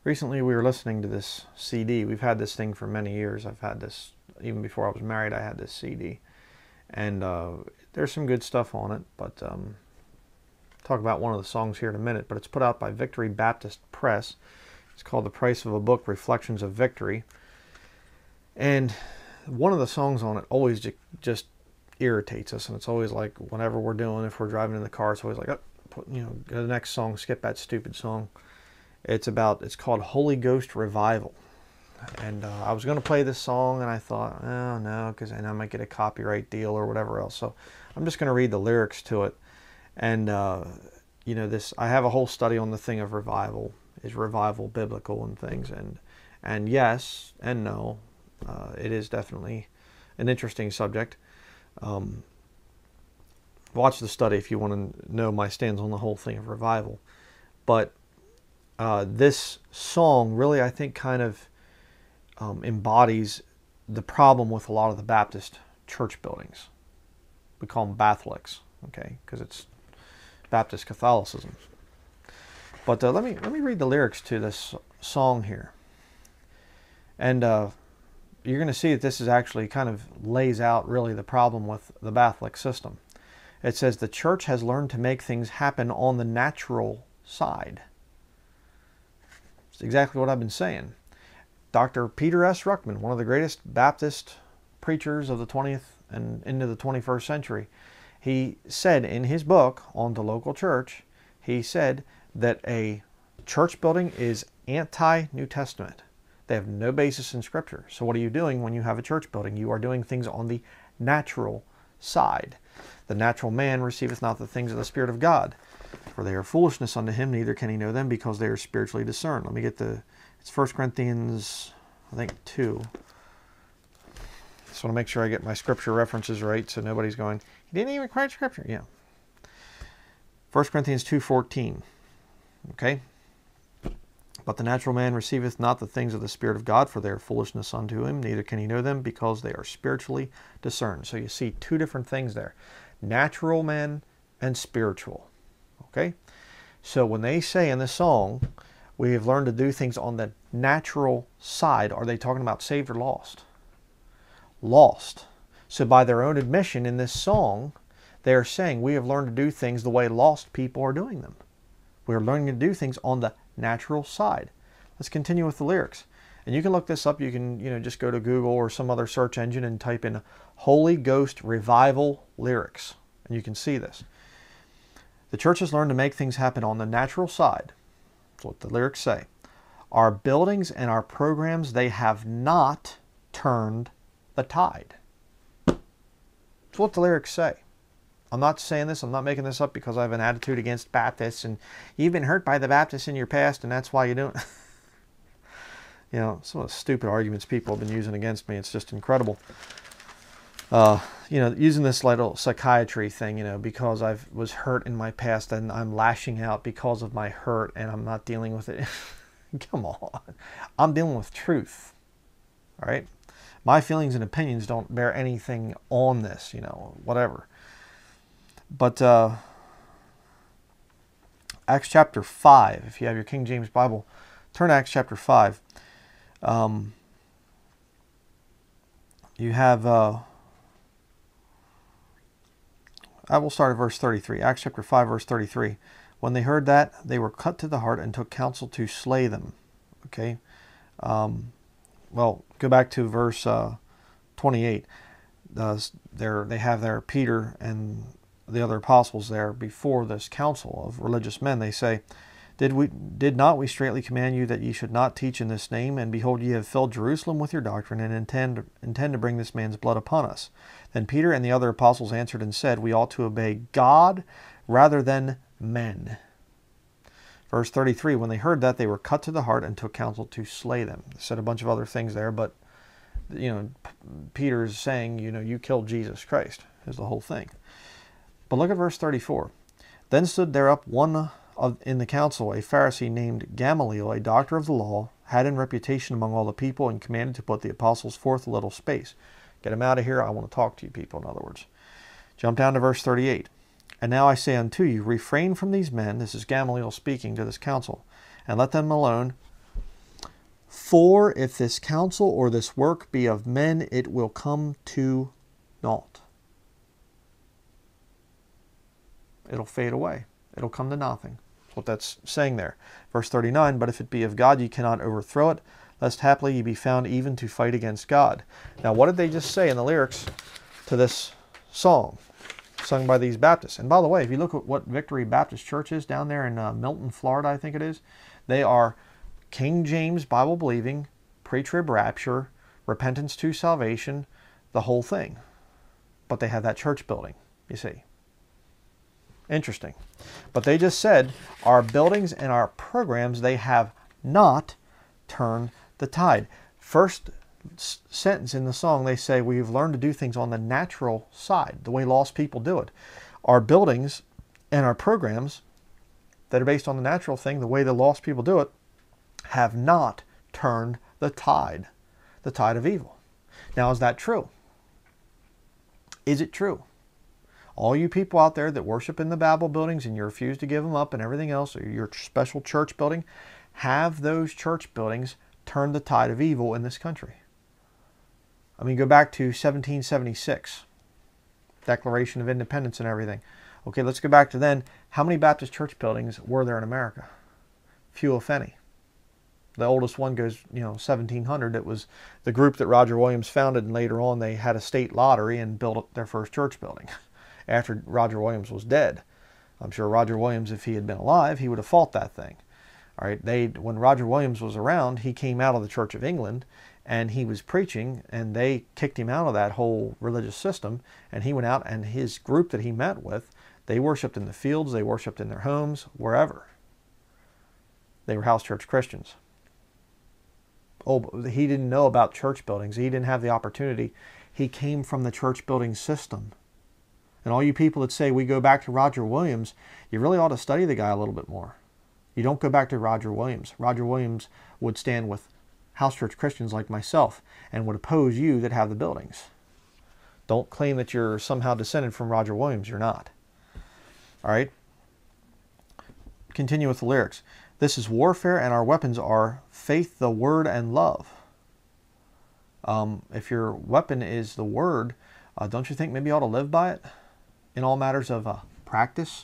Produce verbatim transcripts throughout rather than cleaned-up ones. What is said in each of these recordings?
Recently we were listening to this C D. We've had this thing for many years. I've had this, even before I was married, I had this C D. And uh, there's some good stuff on it, but um, talk about one of the songs here in a minute. But it's put out by Victory Baptist Press. It's called The Price of a Book, Reflections of Victory. And one of the songs on it always ju just irritates us. And it's always like, whenever we're doing, if we're driving in the car, it's always like, oh, put, you know, go to the next song, skip that stupid song. It's about, it's called Holy Ghost Revival. And uh, I was going to play this song, and I thought, oh no, because then I might get a copyright deal or whatever else. So I'm just going to read the lyrics to it. And, uh, you know, this, I have a whole study on the thing of revival. Is revival biblical and things? And, and yes and no. Uh, it is definitely an interesting subject. Um, watch the study if you want to know my stance on the whole thing of revival. But uh, this song really, I think, kind of um, embodies the problem with a lot of the Baptist church buildings. We call them Catholics, okay, because it's Baptist Catholicism. But uh, let me let me read the lyrics to this song here, and uh, you're going to see that this is actually kind of lays out really the problem with the Catholic system. It says the church has learned to make things happen on the natural side. It's exactly what I've been saying. Doctor Peter S. Ruckman, one of the greatest Baptist preachers of the twentieth and into the twenty-first century, he said in his book on the local church, he said that a church building is anti-New Testament. They have no basis in Scripture. So what are you doing when you have a church building? You are doing things on the natural side. The natural man receiveth not the things of the Spirit of God, for they are foolishness unto him, neither can he know them, because they are spiritually discerned. Let me get the, it's First Corinthians, I think, two. Just want to make sure I get my Scripture references right, so nobody's going, he didn't even quote Scripture. Yeah. First Corinthians two fourteen. Okay? But the natural man receiveth not the things of the Spirit of God, for they are foolishness unto him, neither can he know them, because they are spiritually discerned. So you see two different things there. Natural man and spiritual. Okay? So when they say in this song, we have learned to do things on the natural side, are they talking about saved or lost? Lost. So by their own admission in this song, they are saying we have learned to do things the way lost people are doing them. We are learning to do things on the natural side. Let's continue with the lyrics. And you can look this up. You can, you know, just go to Google or some other search engine and type in Holy Ghost Revival lyrics. And you can see this. The church has learned to make things happen on the natural side. That's what the lyrics say. Our buildings and our programs, they have not turned the tide. That's what the lyrics say. I'm not saying this, I'm not making this up because I have an attitude against Baptists and you've been hurt by the Baptists in your past and that's why you don't. You know, some of the stupid arguments people have been using against me, it's just incredible. Uh, you know, using this little psychiatry thing, you know, because I was hurt in my past and I'm lashing out because of my hurt and I'm not dealing with it. Come on. I'm dealing with truth. All right? My feelings and opinions don't bear anything on this, you know, whatever. But uh, Acts chapter five, if you have your King James Bible, turn to Acts chapter five. Um, you have, uh, I will start at verse thirty-three. Acts chapter five, verse thirty-three. When they heard that, they were cut to the heart and took counsel to slay them. Okay. Um, well, go back to verse uh, twenty-eight. Uh, they have there Peter and the other apostles there before this council of religious men. They say, Did we did not we straitly command you that ye should not teach in this name? And behold, ye have filled Jerusalem with your doctrine, and intend intend to bring this man's blood upon us. Then Peter and the other apostles answered and said, We ought to obey God rather than men. Verse thirty-three, when they heard that, they were cut to the heart and took counsel to slay them. They said a bunch of other things there, but you know, Peter's saying, you know, you killed Jesus Christ is the whole thing. But look at verse thirty-four. Then stood there up one of, in the council, a Pharisee named Gamaliel, a doctor of the law, had in reputation among all the people, and commanded to put the apostles forth a little space. Get them out of here. I want to talk to you people, in other words. Jump down to verse thirty-eight. And now I say unto you, refrain from these men, this is Gamaliel speaking to this council, and let them alone, For if this counsel or this work be of men, it will come to naught. It'll fade away. It'll come to nothing. That's what that's saying there. Verse thirty-nine, but if it be of God, ye cannot overthrow it, lest haply ye be found even to fight against God. Now, what did they just say in the lyrics to this song sung by these Baptists? And by the way, if you look at what Victory Baptist Church is down there in uh, Milton, Florida, I think it is, they are King James Bible believing, pre-trib rapture, repentance to salvation, the whole thing. But they have that church building, you see. Interesting. But they just said, our buildings and our programs, they have not turned the tide. First sentence in the song, they say, we've learned to do things on the natural side, the way lost people do it. Our buildings and our programs that are based on the natural thing, the way the lost people do it, have not turned the tide, the tide of evil. Now, is that true? Is it true? All you people out there that worship in the Babel buildings and you refuse to give them up and everything else, or your special church building, have those church buildings turned the tide of evil in this country? I mean, go back to seventeen seventy-six, Declaration of Independence and everything. Okay, let's go back to then. How many Baptist church buildings were there in America? Few, if any. The oldest one goes, you know, seventeen hundred. It was the group that Roger Williams founded, and later on they had a state lottery and built their first church building after Roger Williams was dead. I'm sure Roger Williams, if he had been alive, he would have fought that thing. All right, they when Roger Williams was around, he came out of the Church of England and he was preaching, and they kicked him out of that whole religious system, and he went out, and his group that he met with, they worshipped in the fields, they worshipped in their homes, wherever. They were house church Christians. Oh, he didn't know about church buildings. He didn't have the opportunity. He came from the church building system. And all you people that say we go back to Roger Williams, you really ought to study the guy a little bit more. You don't go back to Roger Williams. Roger Williams would stand with house church Christians like myself and would oppose you that have the buildings. Don't claim that you're somehow descended from Roger Williams. You're not. All right? Continue with the lyrics. This is warfare, and our weapons are faith, the word, and love. Um, if your weapon is the word, uh, don't you think maybe you ought to live by it in all matters of uh, practice?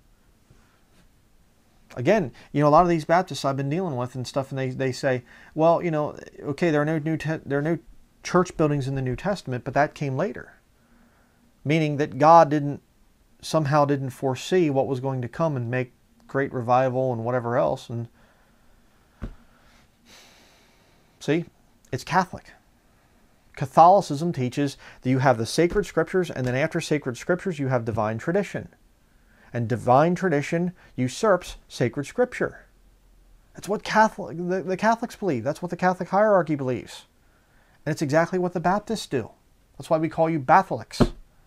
Again, you know, a lot of these Baptists I've been dealing with and stuff, and they, they say, well, you know, okay, there are no new te there are no church buildings in the New Testament, but that came later. Meaning that God didn't somehow didn't foresee what was going to come and make great revival and whatever else. And see, it's Catholic. Catholicism teaches that you have the sacred scriptures, and then after sacred scriptures you have divine tradition. And divine tradition usurps sacred scripture. That's what Catholic, the, the Catholics believe. That's what the Catholic hierarchy believes. And it's exactly what the Baptists do. That's why we call you Batholics.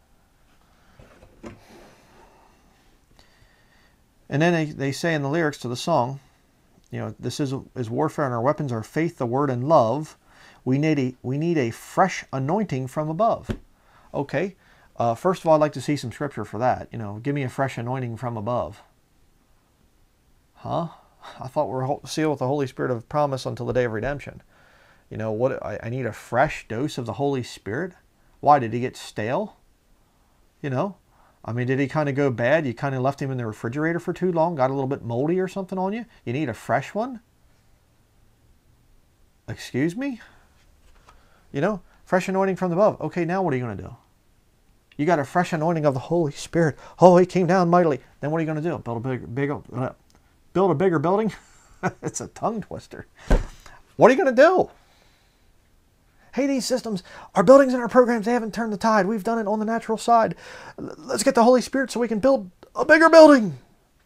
And then they, they say in the lyrics to the song, you know, this is, is warfare, and our weapons are faith, the word, and love. We need a, we need a fresh anointing from above. Okay. Uh, first of all, I'd like to see some scripture for that. You know, give me a fresh anointing from above. Huh? I thought we were sealed with the Holy Spirit of promise until the day of redemption. You know, what? I, I need a fresh dose of the Holy Spirit? Why? Did he get stale? You know? I mean, did he kind of go bad? You kind of left him in the refrigerator for too long? Got a little bit moldy or something on you? You need a fresh one? Excuse me? You know, fresh anointing from above. Okay, now what are you going to do? You got a fresh anointing of the Holy Spirit. Oh, he came down mightily. Then what are you going to do? Build a bigger, bigger, uh, build a bigger building? It's a tongue twister. What are you going to do? Hey, these systems, our buildings and our programs, they haven't turned the tide. We've done it on the natural side. Let's get the Holy Spirit so we can build a bigger building.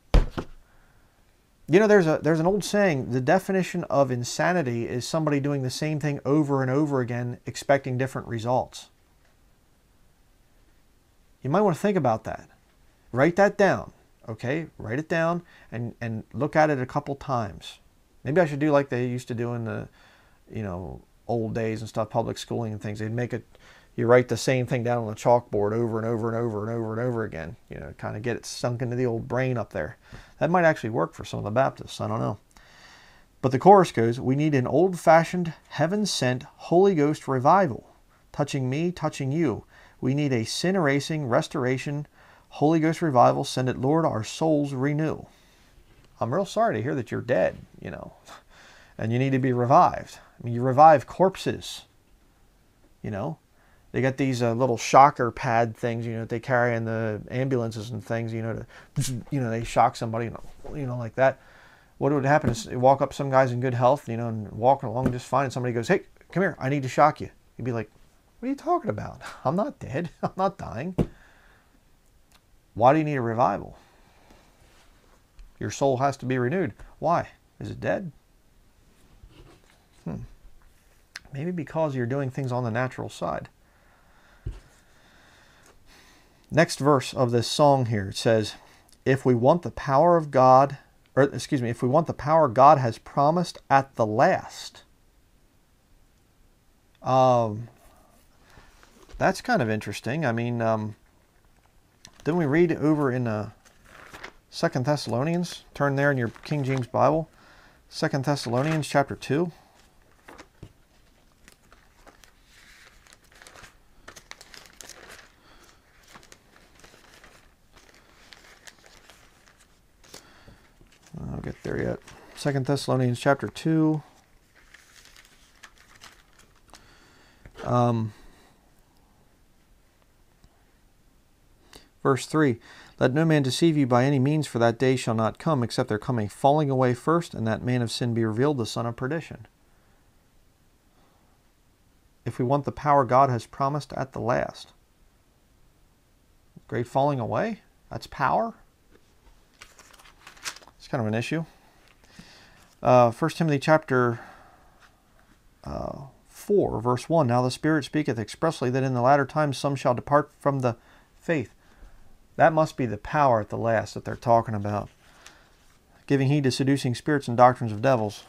You know, there's a there's an old saying, the definition of insanity is somebody doing the same thing over and over again, expecting different results. You might want to think about that. Write that down, okay? Write it down and, and look at it a couple times. Maybe I should do like they used to do in the, you know, old days and stuff, public schooling and things. They'd make it, you write the same thing down on the chalkboard over and over and over and over and over again. You know, kind of get it sunk into the old brain up there. That might actually work for some of the Baptists. I don't know. But the chorus goes, we need an old-fashioned, heaven-sent Holy Ghost revival. Touching me, touching you. We need a sin-erasing restoration, Holy Ghost revival. Send it, Lord, our souls renew. I'm real sorry to hear that you're dead, you know, and you need to be revived. I mean, you revive corpses, you know. They got these uh, little shocker pad things, you know, that they carry in the ambulances and things, you know, to, you know, they shock somebody, you know, you know, like that. What would happen is they walk up, some guy's in good health, you know, and walking along just fine, and somebody goes, hey, come here, I need to shock you. You'd be like, what are you talking about? I'm not dead. I'm not dying. Why do you need a revival? Your soul has to be renewed. Why? Is it dead? Hmm. Maybe because you're doing things on the natural side. Next verse of this song here, it says, if we want the power of God, or excuse me, if we want the power God has promised at the last. Um, that's kind of interesting. I mean, um, didn't we read over in uh, Second Thessalonians? Turn there in your King James Bible. Second Thessalonians chapter two. I'll get there yet. Second Thessalonians chapter two. Um, verse three. Let no man deceive you by any means, for that day shall not come, except there come a falling away first, and that man of sin be revealed, the son of perdition. If we want the power God has promised at the last. Great falling away? That's power? It's kind of an issue. Uh, First Timothy chapter uh, four, verse one. Now the Spirit speaketh expressly that in the latter times some shall depart from the faith. That must be the power at the last that they're talking about. Giving heed to seducing spirits and doctrines of devils.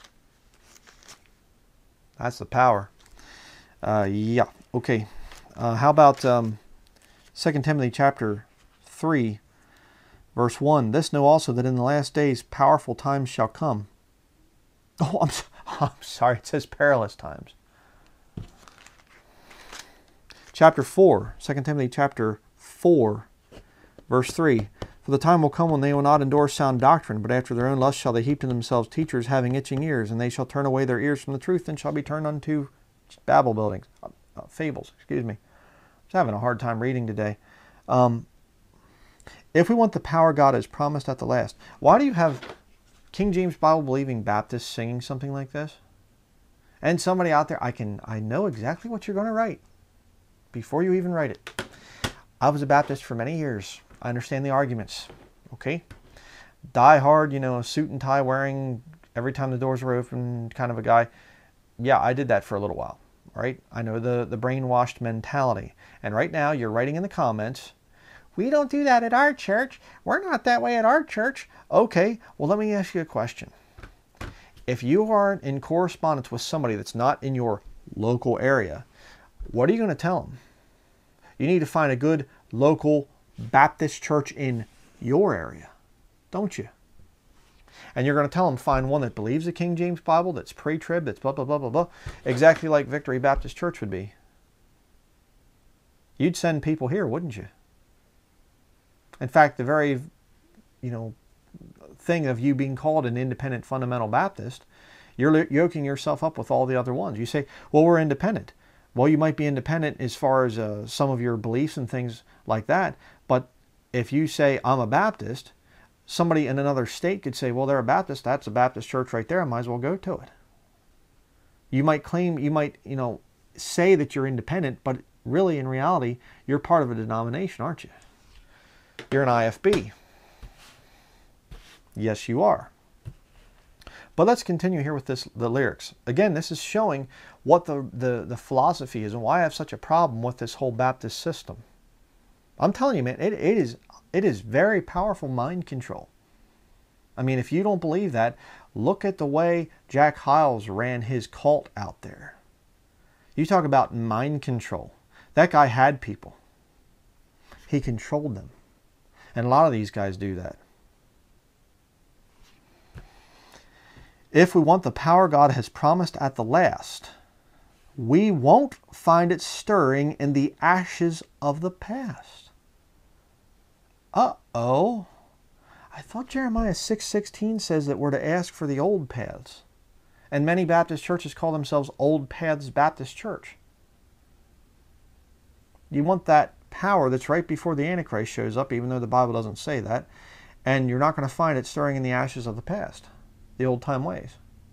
That's the power. Uh, yeah, okay. Uh, how about um, Second Timothy chapter three, verse one. This know also that in the last days powerful times shall come. Oh, I'm, I'm sorry, it says perilous times. Chapter four, Second Timothy chapter four, verse three. For the time will come when they will not endure sound doctrine, but after their own lust shall they heap to themselves teachers having itching ears, and they shall turn away their ears from the truth, and shall be turned unto babble buildings, uh, uh, fables, excuse me. I was having a hard time reading today. Um, if we want the power God has promised at the last, why do you have King James Bible believing Baptists singing something like this? And somebody out there, I can, I know exactly what you're going to write before you even write it. I was a Baptist for many years. I understand the arguments. Okay? Die hard, you know, suit and tie wearing every time the doors were open kind of a guy. Yeah, I did that for a little while. Right? I know the, the brainwashed mentality. And right now you're writing in the comments, we don't do that at our church. We're not that way at our church. Okay, well let me ask you a question. If you are in correspondence with somebody that's not in your local area, what are you going to tell them? You need to find a good local Baptist church in your area, don't you? And you're going to tell them find one that believes the King James Bible, that's pre-trib, that's blah, blah, blah, blah, blah. Exactly like Victory Baptist Church would be. You'd send people here, wouldn't you? In fact, the very, you know, thing of you being called an independent fundamental Baptist, you're yoking yourself up with all the other ones. You say, well, we're independent. Well, you might be independent as far as uh, some of your beliefs and things like that. But if you say, I'm a Baptist, somebody in another state could say, well, they're a Baptist. That's a Baptist church right there. I might as well go to it. You might claim, you might, you know, say that you're independent, but really in reality, you're part of a denomination, aren't you? You're an I F B. Yes, you are. But let's continue here with this, the lyrics. Again, this is showing what the, the, the philosophy is and why I have such a problem with this whole Baptist system. I'm telling you, man, it, it is it is very powerful mind control. I mean, if you don't believe that, look at the way Jack Hyles ran his cult out there. You talk about mind control. That guy had people. He controlled them. And a lot of these guys do that. If we want the power God has promised at the last, we won't find it stirring in the ashes of the past. Uh-oh. I thought Jeremiah six sixteen says that we're to ask for the old paths. And many Baptist churches call themselves Old Paths Baptist Church. You want that power that's right before the Antichrist shows up, even though the Bible doesn't say that. And you're not going to find it stirring in the ashes of the past, the old-time ways.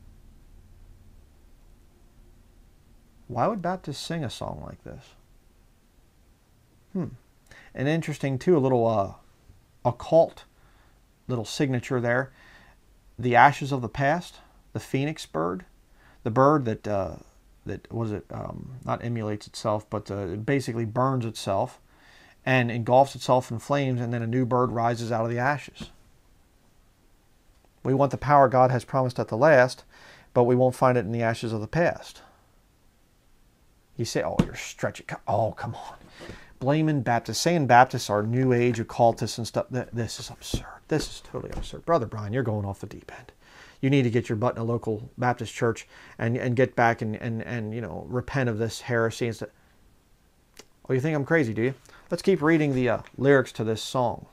Why would Baptists sing a song like this? Hmm. And interesting, too, a little uh, occult little signature there. The ashes of the past, the phoenix bird, the bird that, uh, that was it, um, not emulates itself, but uh, it basically burns itself and engulfs itself in flames, and then a new bird rises out of the ashes. We want the power God has promised at the last, but we won't find it in the ashes of the past. You say, oh, you're stretching. Oh, come on. Blaming Baptists, saying Baptists are New Age occultists and stuff. This is absurd. This is totally absurd. Brother Brian, you're going off the deep end. You need to get your butt in a local Baptist church and, and get back and, and, and, you know, repent of this heresy and stuff. Oh, you think I'm crazy, do you? Let's keep reading the uh, lyrics to this song.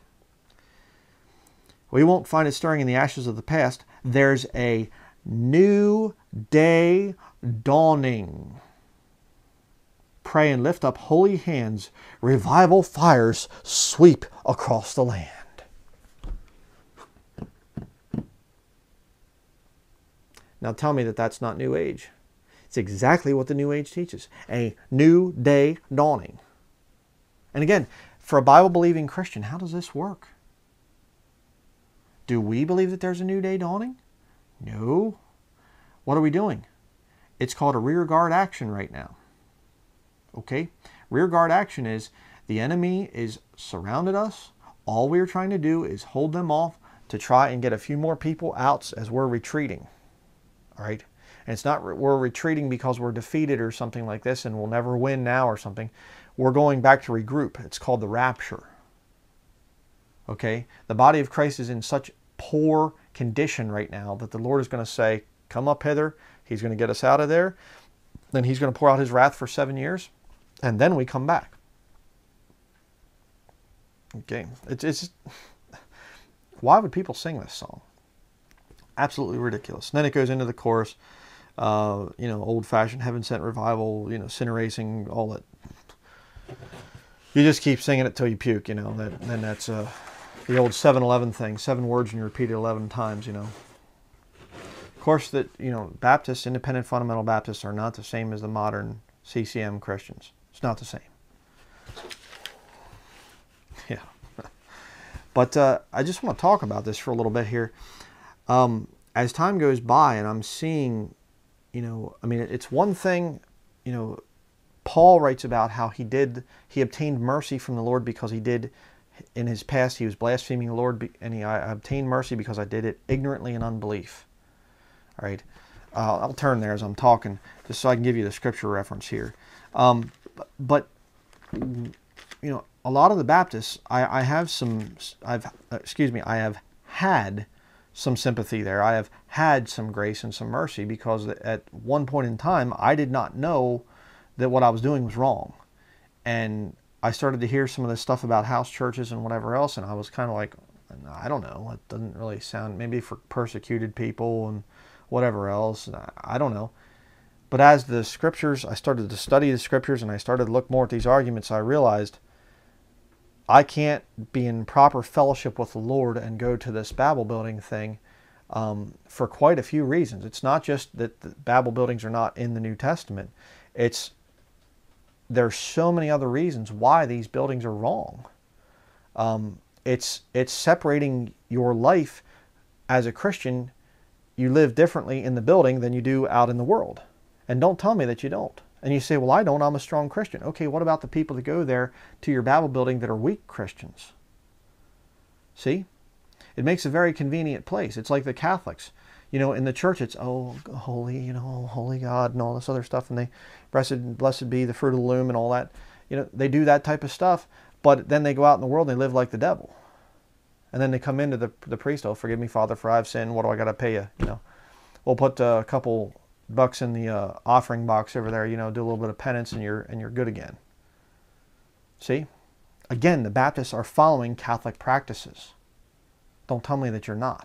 We won't find it stirring in the ashes of the past. There's a new day dawning. Pray and lift up holy hands. Revival fires sweep across the land. Now tell me that that's not New Age. It's exactly what the New Age teaches. A new day dawning. And again, for a Bible-believing Christian, how does this work? Do we believe that there's a new day dawning? No. What are we doing? It's called a rear guard action right now. Okay? Rear guard action is the enemy is surrounded us. All we're trying to do is hold them off to try and get a few more people out as we're retreating. All right? And it's not we're retreating because we're defeated or something like this and we'll never win now or something. We're going back to regroup. It's called the rapture. Okay? The body of Christ is in such poor condition right now that the Lord is going to say, come up hither. He's going to get us out of there. Then he's going to pour out his wrath for seven years. And then we come back. Okay. It's, it's why would people sing this song? Absolutely ridiculous. And then it goes into the chorus, uh, you know, old-fashioned heaven-sent revival, you know, sin erasing, all that. You just keep singing it till you puke, you know. That, then that's uh, the old seven eleven thing. Seven words and you repeat it eleven times, you know. Of course, that, you know, Baptists, independent fundamental Baptists, are not the same as the modern C C M Christians. It's not the same. Yeah. But uh, I just want to talk about this for a little bit here. Um, as time goes by and I'm seeing, you know, I mean, it's one thing, you know, Paul writes about how he did, he obtained mercy from the Lord because he did, in his past, he was blaspheming the Lord, and he, I obtained mercy because I did it ignorantly in unbelief. All right. Uh, I'll turn there as I'm talking, just so I can give you the scripture reference here. Um, but, you know, a lot of the Baptists, I, I have some, I've, uh, excuse me, I have had some sympathy there. I have had some grace and some mercy because at one point in time, I did not know that what I was doing was wrong. And I started to hear some of this stuff about house churches and whatever else, and I was kind of like, I don't know, it doesn't really sound, maybe for persecuted people and whatever else, I don't know. But as the scriptures, I started to study the scriptures and I started to look more at these arguments, I realized I can't be in proper fellowship with the Lord and go to this Babel building thing um, for quite a few reasons. It's not just that the Babel buildings are not in the New Testament. It's there's so many other reasons why these buildings are wrong. Um, it's it's separating your life as a Christian. You live differently in the building than you do out in the world. And don't tell me that you don't. And you say, well, I don't, I'm a strong Christian. Okay, what about the people that go there to your Babel building that are weak Christians? See? It makes a very convenient place. It's like the Catholics. You know, in the church, it's, oh, holy, you know, holy God and all this other stuff. And they, blessed, blessed be the fruit of the loom and all that. You know, they do that type of stuff. But then they go out in the world and they live like the devil. And then they come into the, the priest, oh, forgive me, Father, for I've sinned. What do I got to pay you? You know, we'll put a couple bucks in the uh, offering box over there, you know, do a little bit of penance and you're, and you're good again. See? Again, the Baptists are following Catholic practices. Don't tell me that you're not.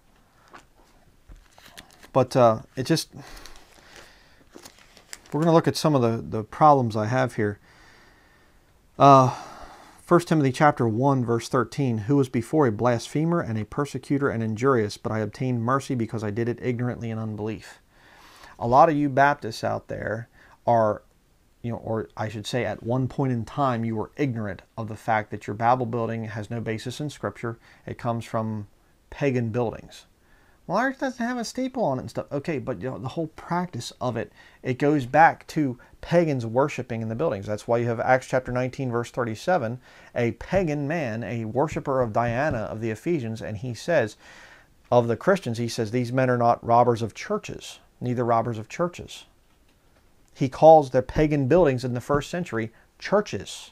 But uh, it just, we're going to look at some of the, the problems I have here. Uh, First Timothy chapter one, verse thirteen, who was before a blasphemer and a persecutor and injurious, but I obtained mercy because I did it ignorantly in unbelief. A lot of you Baptists out there are, you know, or I should say at one point in time, you were ignorant of the fact that your Bible building has no basis in Scripture. It comes from pagan buildings. Well, ours doesn't have a steeple on it and stuff. Okay, but you know, the whole practice of it, it goes back to pagans worshiping in the buildings. That's why you have Acts chapter nineteen, verse thirty-seven, a pagan man, a worshiper of Diana of the Ephesians, and he says, of the Christians, he says, these men are not robbers of churches, neither robbers of churches. He calls their pagan buildings in the first century churches.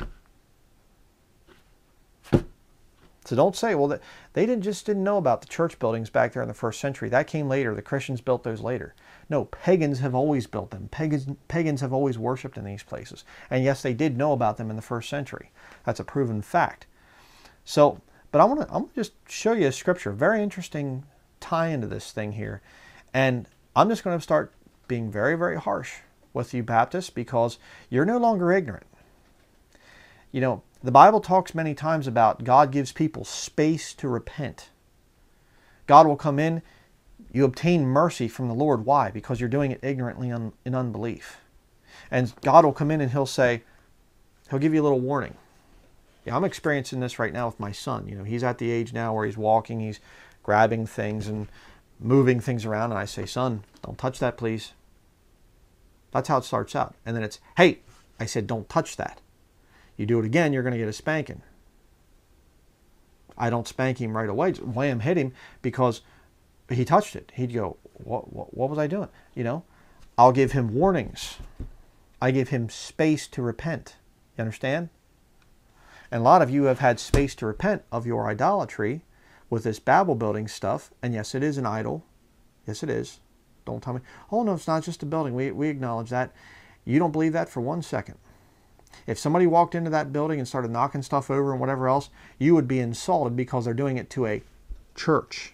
So don't say, well, they didn't just didn't know about the church buildings back there in the first century. That came later. The Christians built those later. No, pagans have always built them. Pagans, pagans have always worshipped in these places. And yes, they did know about them in the first century. That's a proven fact. So, but I want to I'm gonna just show you a scripture. Very interesting tie into this thing here. And I'm just going to start being very, very harsh with you Baptists because you're no longer ignorant. You know, the Bible talks many times about God gives people space to repent. God will come in, you obtain mercy from the Lord. Why? Because you're doing it ignorantly un, in unbelief. And God will come in and he'll say, he'll give you a little warning. Yeah, I'm experiencing this right now with my son. You know, he's at the age now where he's walking, he's grabbing things and moving things around. And I say, son, don't touch that, please. That's how it starts out. And then it's, hey, I said, don't touch that. You do it again, you're going to get a spanking. I don't spank him right away. Just wham, hit him because he touched it. He'd go, what, what, what was I doing? You know, I'll give him warnings. I give him space to repent. You understand? And a lot of you have had space to repent of your idolatry with this Babel building stuff. And yes, it is an idol. Yes, it is. Don't tell me, oh no, it's not just a building. We, we acknowledge that. You don't believe that for one second. If somebody walked into that building and started knocking stuff over and whatever else, you would be insulted because they're doing it to a church.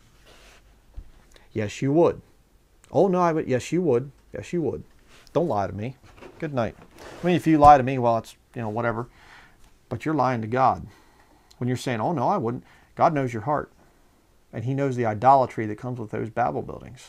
Yes, you would. Oh, no, I would. Yes, you would. Yes, you would. Don't lie to me. Good night. I mean, if you lie to me, well, it's, you know, whatever. But you're lying to God. When you're saying, oh, no, I wouldn't. God knows your heart. And he knows the idolatry that comes with those Babel buildings.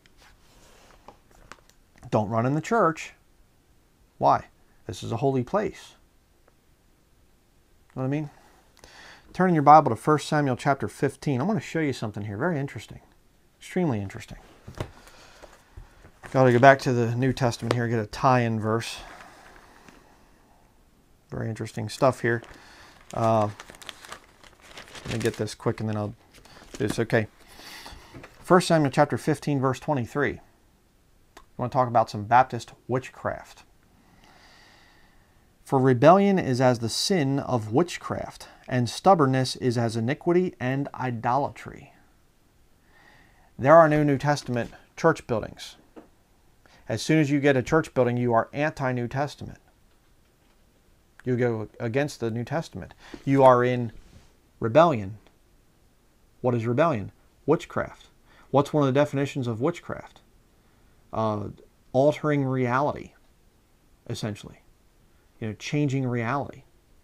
Don't run in the church. Why? This is a holy place. You know what I mean? Turn in your Bible to First Samuel chapter fifteen. I want to show you something here. Very interesting. Extremely interesting. Got to go back to the New Testament here, get a tie-in verse. Very interesting stuff here. Uh, let me get this quick and then I'll do this. Okay. First Samuel chapter fifteen, verse twenty-three. I want to talk about some Baptist witchcraft. For rebellion is as the sin of witchcraft, and stubbornness is as iniquity and idolatry. There are no New Testament church buildings. As soon as you get a church building, you are anti-New Testament. You go against the New Testament. You are in rebellion. What is rebellion? Witchcraft. What's one of the definitions of witchcraft? Uh, altering reality, essentially. You know, changing reality.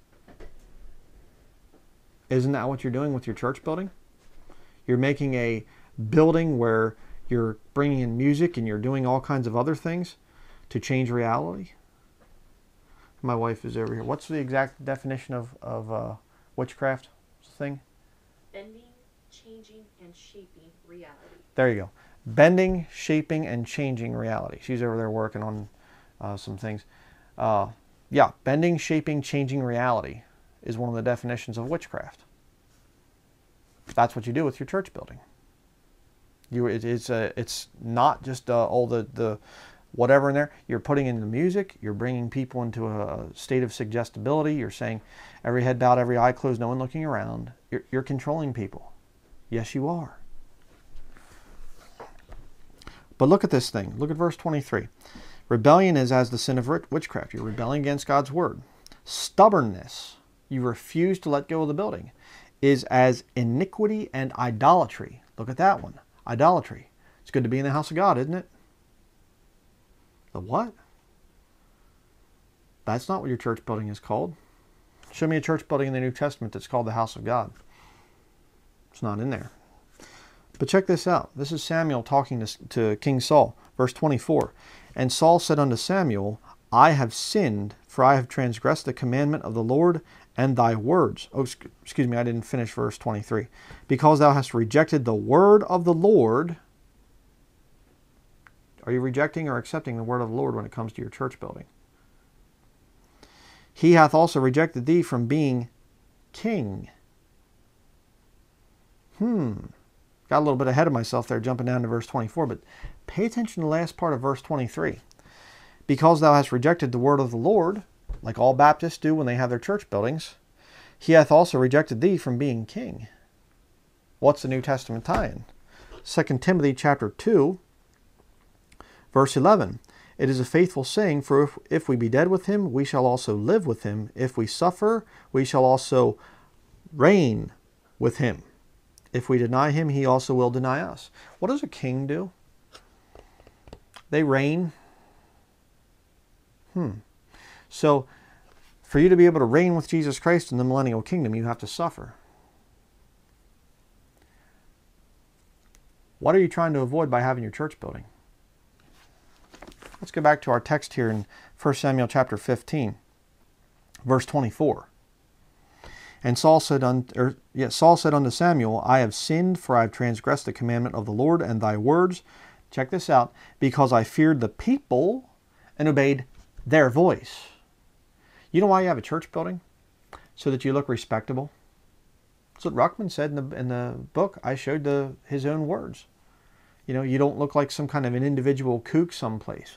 Isn't that what you're doing with your church building? You're making a building where you're bringing in music and you're doing all kinds of other things to change reality. My wife is over here. What's the exact definition of, of uh, witchcraft thing? Bending, changing, and shaping reality. There you go. Bending, shaping, and changing reality. She's over there working on uh, some things. Uh, Yeah, bending, shaping, changing reality is one of the definitions of witchcraft. That's what you do with your church building. You, it, it's a, it's not just uh, all the, the whatever in there. You're putting in the music. You're bringing people into a state of suggestibility. You're saying every head bowed, every eye closed, no one looking around. You're, you're controlling people. Yes, you are. But look at this thing. Look at verse twenty-three. Rebellion is as the sin of witchcraft. You're rebelling against God's word. Stubbornness, you refuse to let go of the building, is as iniquity and idolatry. Look at that one. Idolatry. It's good to be in the house of God, isn't it? The what? That's not what your church building is called. Show me a church building in the New Testament that's called the house of God. It's not in there. But check this out. This is Samuel talking to, to King Saul. Verse twenty-four. And Saul said unto Samuel, I have sinned, for I have transgressed the commandment of the Lord and thy words. Oh, excuse me, I didn't finish verse twenty-three. Because thou hast rejected the word of the Lord. Are you rejecting or accepting the word of the Lord when it comes to your church building? He hath also rejected thee from being king. Hmm. Got a little bit ahead of myself there, jumping down to verse twenty-four, but pay attention to the last part of verse twenty-three. Because thou hast rejected the word of the Lord, like all Baptists do when they have their church buildings, he hath also rejected thee from being king. What's the New Testament tie-in? Second Timothy chapter two, verse eleven. It is a faithful saying, for if, if we be dead with him, we shall also live with him. If we suffer, we shall also reign with him. If we deny him, he also will deny us. What does a king do? They reign. Hmm. So, for you to be able to reign with Jesus Christ in the millennial kingdom, you have to suffer. What are you trying to avoid by having your church building? Let's go back to our text here in First Samuel chapter fifteen, verse twenty-four. And Saul said, unto, or, yeah, Saul said unto Samuel, I have sinned, for I have transgressed the commandment of the Lord and thy words. Check this out. Because I feared the people and obeyed their voice. You know why you have a church building? So that you look respectable. That's what Ruckman said in the, in the book. I showed the, his own words. You know, you don't look like some kind of an individual kook someplace.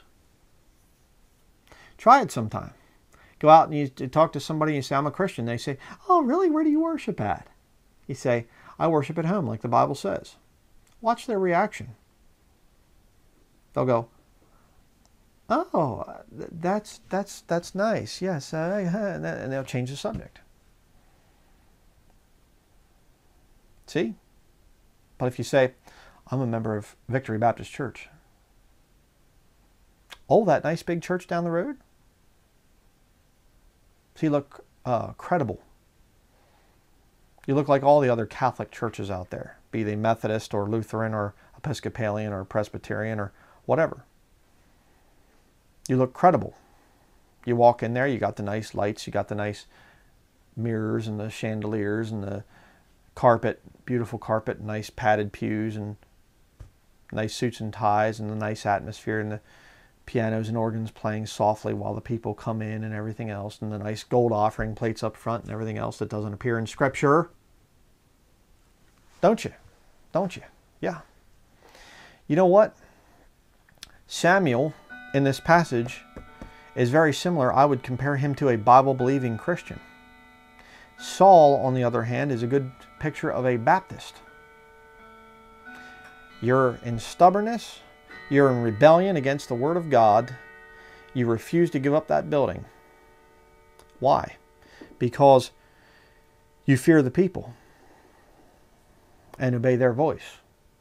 Try it sometime. Go out and you talk to somebody and you say, I'm a Christian. They say, oh, really? Where do you worship at? You say, I worship at home, like the Bible says. Watch their reaction. They'll go, oh, that's that's that's nice. Yes, uh, and they'll change the subject. See? But if you say, I'm a member of Victory Baptist Church. Oh, that nice big church down the road? So you look uh, credible. You look like all the other Catholic churches out there, be they Methodist or Lutheran or Episcopalian or Presbyterian or whatever. You look credible. You walk in there, you got the nice lights, you got the nice mirrors and the chandeliers and the carpet, beautiful carpet, nice padded pews and nice suits and ties and the nice atmosphere and the pianos and organs playing softly while the people come in and everything else, and the nice gold offering plates up front and everything else that doesn't appear in Scripture. Don't you? Don't you? Yeah. You know what? Samuel, in this passage, is very similar. I would compare him to a Bible-believing Christian. Saul, on the other hand, is a good picture of a Baptist. You're in stubbornness. You're in rebellion against the Word of God. You refuse to give up that building. Why? Because you fear the people and obey their voice.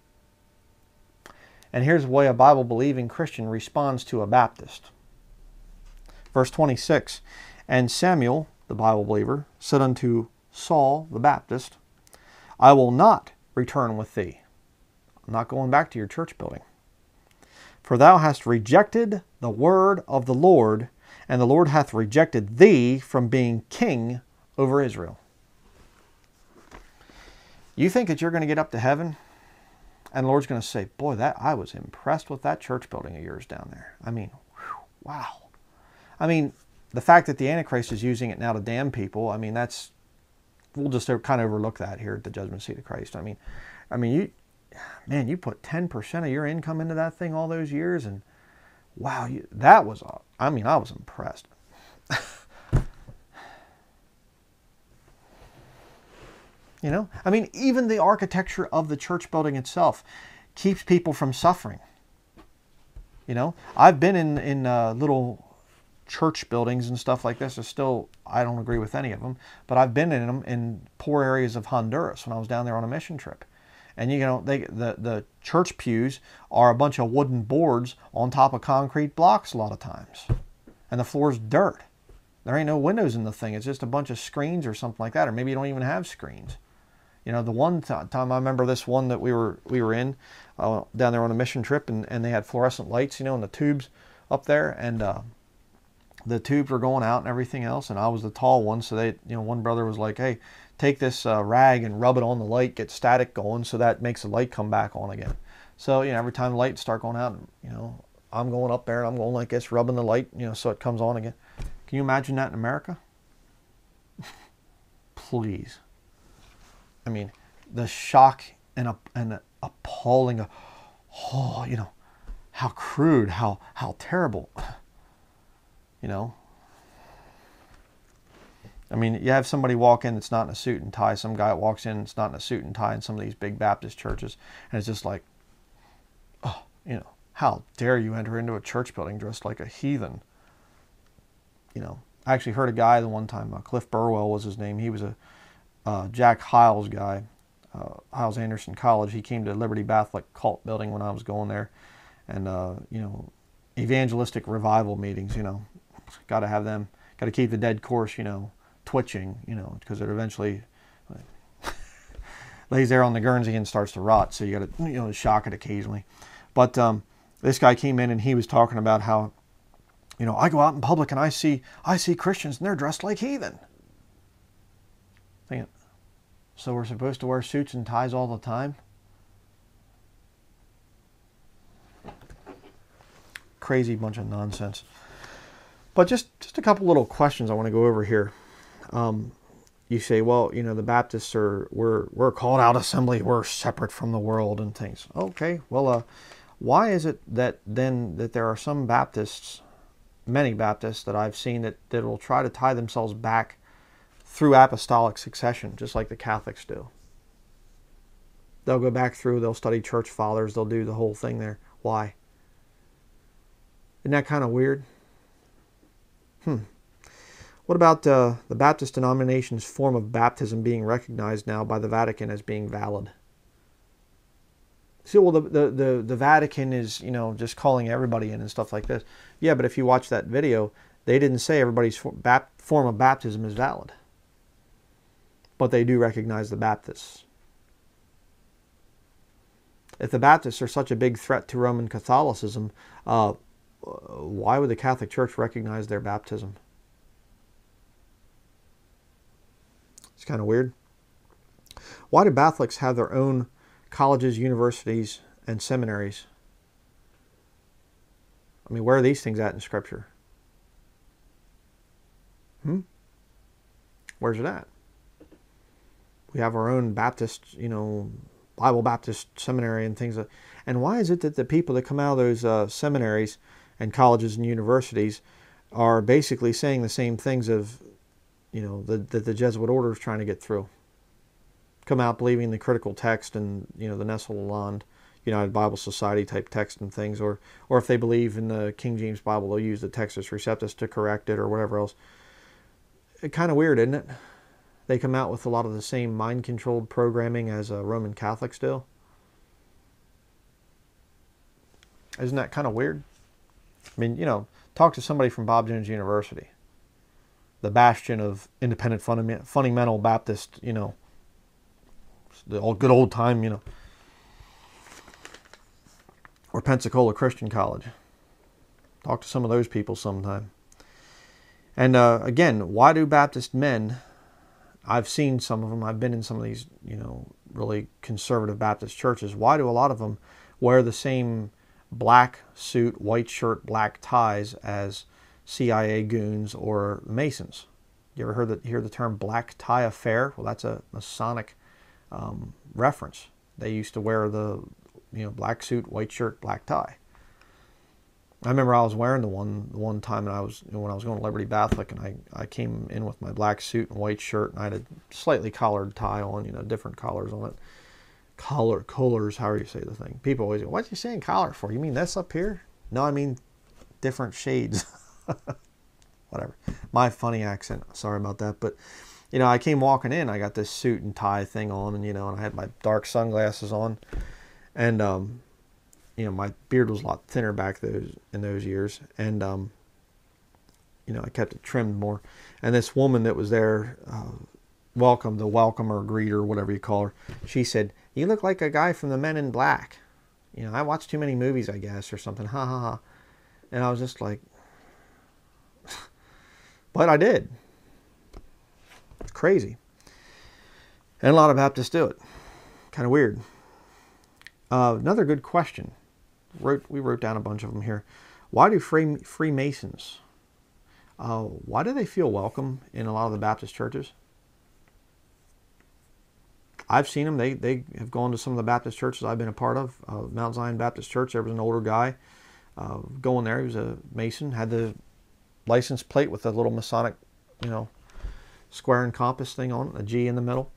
And here's the way a Bible-believing Christian responds to a Baptist. Verse twenty-six, and Samuel, the Bible believer, said unto Saul, the Baptist, I will not return with thee. I'm not going back to your church building. For thou hast rejected the word of the Lord, and the Lord hath rejected thee from being king over Israel. You think that you're going to get up to heaven, and the Lord's going to say, boy, that I was impressed with that church building of yours down there. I mean, whew, wow. I mean, the fact that the Antichrist is using it now to damn people, I mean, that's, we'll just kind of overlook that here at the judgment seat of Christ. I mean, I mean, you, man, you put ten percent of your income into that thing all those years, and wow, you, that was, I mean, I was impressed. You know, I mean, even the architecture of the church building itself keeps people from suffering. You know, I've been in in uh, little church buildings and stuff like this. Are still, I don't agree with any of them, but I've been in them in poor areas of Honduras when I was down there on a mission trip. And you know, they the the church pews are a bunch of wooden boards on top of concrete blocks a lot of times, and the floor's dirt. There ain't no windows in the thing. It's just a bunch of screens or something like that, or maybe you don't even have screens. You know, the one time I remember this one that we were we were in uh, down there on a mission trip, and, and they had fluorescent lights, you know, in the tubes up there, and uh, the tubes were going out and everything else, and I was the tall one, so they, you know, one brother was like, hey, take this uh, rag and rub it on the light, get static going, so that makes the light come back on again. So, you know, every time the lights start going out, you know, I'm going up there and I'm going like this, rubbing the light, you know, so it comes on again. Can you imagine that in America? Please. I mean, the shock and, a, and a appalling, oh, you know, how crude, how, how terrible, you know. I mean, you have somebody walk in that's not in a suit and tie, some guy walks in that's not in a suit and tie in some of these big Baptist churches, and it's just like, oh, you know, how dare you enter into a church building dressed like a heathen? You know, I actually heard a guy the one time, uh, Cliff Burwell was his name. He was a uh, Jack Hiles guy, uh, Hiles Anderson College. He came to Liberty Catholic cult building when I was going there, and uh, you know, evangelistic revival meetings. You know, got to have them. Got to keep the dead course. You know, twitching. You know, because it eventually like, lays there on the Guernsey and starts to rot. So you got to, you know, shock it occasionally. But um, this guy came in and he was talking about how, you know, I go out in public and I see I see Christians and they're dressed like heathen. Thinking, so we're supposed to wear suits and ties all the time? Crazy bunch of nonsense. But just, just a couple little questions I want to go over here. Um, you say, well, you know, the Baptists are, we're, we're a called out assembly, we're separate from the world and things. Okay, well, uh, why is it that then that there are some Baptists, many Baptists that I've seen that, that will try to tie themselves back through apostolic succession, just like the Catholics do? They'll go back through, they'll study church fathers, they'll do the whole thing there. Why? Isn't that kind of weird? Hmm. What about uh, the Baptist denomination's form of baptism being recognized now by the Vatican as being valid? See, well, the, the, the, the Vatican is, you know, just calling everybody in and stuff like this. Yeah, but if you watch that video, they didn't say everybody's form of baptism is valid. But they do recognize the Baptists. If the Baptists are such a big threat to Roman Catholicism, uh, why would the Catholic Church recognize their baptism? It's kind of weird. Why do Catholics have their own colleges, universities, and seminaries? I mean, where are these things at in Scripture? Hmm? Where's it at? We have our own Baptist, you know, Bible Baptist seminary and things. Like, and why is it that the people that come out of those uh, seminaries and colleges and universities are basically saying the same things of, you know, that the, the Jesuit order is trying to get through? Come out believing the critical text and, you know, the Nestle-Aland United Bible Society type text and things, or or if they believe in the King James Bible, they'll use the Textus Receptus to correct it or whatever else. It's kind of weird, isn't it? They come out with a lot of the same mind-controlled programming as uh, Roman Catholics do. Isn't that kind of weird? I mean, you know, talk to somebody from Bob Jones University, the bastion of independent fundamental Baptist, you know, the old, good old time, you know, or Pensacola Christian College. Talk to some of those people sometime. And uh, again, why do Baptist men, I've seen some of them, I've been in some of these, you know, really conservative Baptist churches, why do a lot of them wear the same black suit, white shirt, black ties as C I A goons or Masons? You ever heard the, hear the term black tie affair? Well, that's a Masonic um, reference. They used to wear the, you know, black suit, white shirt, black tie. I remember I was wearing the one the one time, and I was, you know, when I was going to Liberty Catholic, and I, I came in with my black suit and white shirt, and I had a slightly collared tie on, you know, different collars on it. Collar, collars, however you say the thing. People always go, what you saying collar for? You mean this up here? No, I mean different shades. Whatever. My funny accent. Sorry about that. But, you know, I came walking in. I got this suit and tie thing on, and, you know, and I had my dark sunglasses on. And, um, you know, my beard was a lot thinner back those in those years. And, um, you know, I kept it trimmed more. And this woman that was there, uh, welcome, the welcomer, greeter, whatever you call her, she said, "You look like a guy from the Men in Black. You know, I watched too many movies, I guess, or something. Ha ha ha." And I was just like, but I did. It's crazy. And a lot of Baptists do it. Kind of weird. Uh, another good question. Wrote, we wrote down a bunch of them here. Why do free, Freemasons, uh, why do they feel welcome in a lot of the Baptist churches? I've seen them. They, they have gone to some of the Baptist churches I've been a part of. Uh, Mount Zion Baptist Church, there was an older guy uh, going there. He was a Mason, had the license plate with a little Masonic, you know, square and compass thing on it, a G in the middle.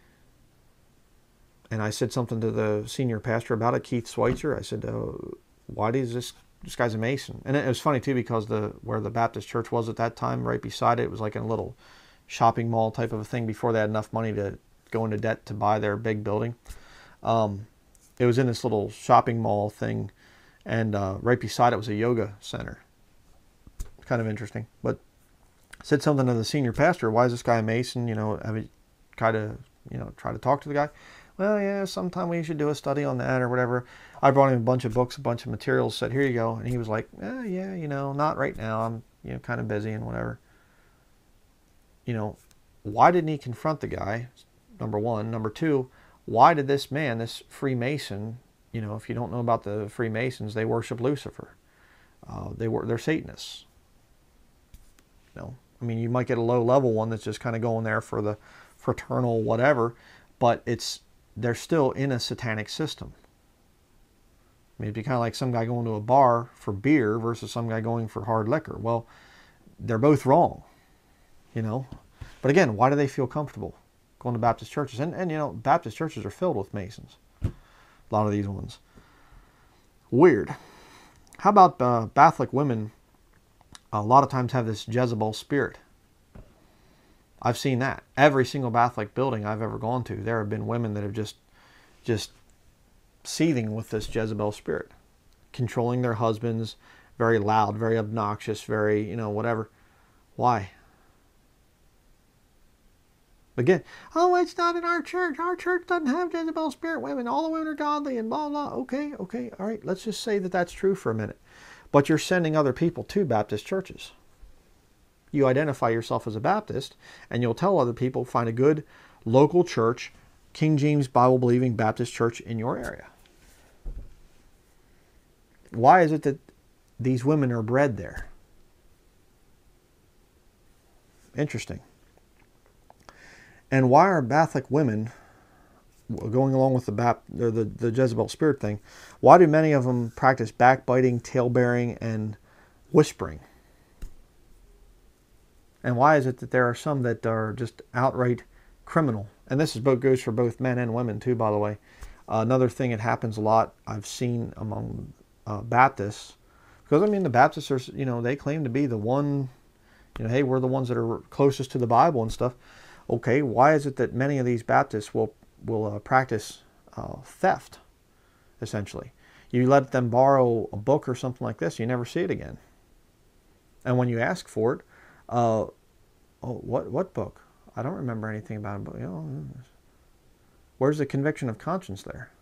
And I said something to the senior pastor about it, Keith Schweitzer. I said, uh, why does this, this guy's a Mason? And it was funny too, because the where the Baptist church was at that time, right beside it, it was like in a little shopping mall type of a thing before they had enough money to go into debt to buy their big building. Um, it was in this little shopping mall thing, and uh, right beside it was a yoga center. Kind of interesting. But I said something to the senior pastor, why is this guy a Mason? You know, have you kind of, you know, try to talk to the guy? Well, yeah, sometime we should do a study on that or whatever. I brought him a bunch of books, a bunch of materials, said, here you go. And he was like, eh, yeah, you know, not right now. I'm, you know, kind of busy and whatever. You know, why didn't he confront the guy? Number one. Number two, why did this man, this Freemason, you know, if you don't know about the Freemasons, they worship Lucifer. Uh, they were, they're Satanists. You know, I mean, you might get a low level one that's just kind of going there for the fraternal whatever, but it's, they're still in a satanic system. I mean, it'd be kind of like some guy going to a bar for beer versus some guy going for hard liquor. Well, they're both wrong, you know. But again, why do they feel comfortable going to Baptist churches? And, and you know, Baptist churches are filled with Masons. A lot of these ones. Weird. How about uh, Catholic women? A lot of times have this Jezebel spirit. I've seen that. Every single Catholic building I've ever gone to, there have been women that have just, just seething with this Jezebel spirit. Controlling their husbands, very loud, very obnoxious, very, you know, whatever. Why? Again, oh, it's not in our church. Our church doesn't have Jezebel spirit women. All the women are godly and blah, blah. Okay, okay, all right. Let's just say that that's true for a minute. But you're sending other people to Baptist churches. You identify yourself as a Baptist, and you'll tell other people, find a good local church, King James Bible-believing Baptist church in your area. Why is it that these women are bred there? Interesting. And why are Catholic women, going along with the, Bap, the, the, the Jezebel spirit thing, why do many of them practice backbiting, tail-bearing, and whispering? And why is it that there are some that are just outright criminal? And this is both goes for both men and women too, by the way. Uh, another thing that happens a lot, I've seen among uh, Baptists, because I mean the Baptists are, you know, they claim to be the one, you know, hey, we're the ones that are closest to the Bible and stuff. Okay, why is it that many of these Baptists will will uh, practice uh, theft? Essentially, you let them borrow a book or something like this, you never see it again. And when you ask for it, uh, oh, what what book? I don't remember anything about it. But you know, where's the conviction of conscience there?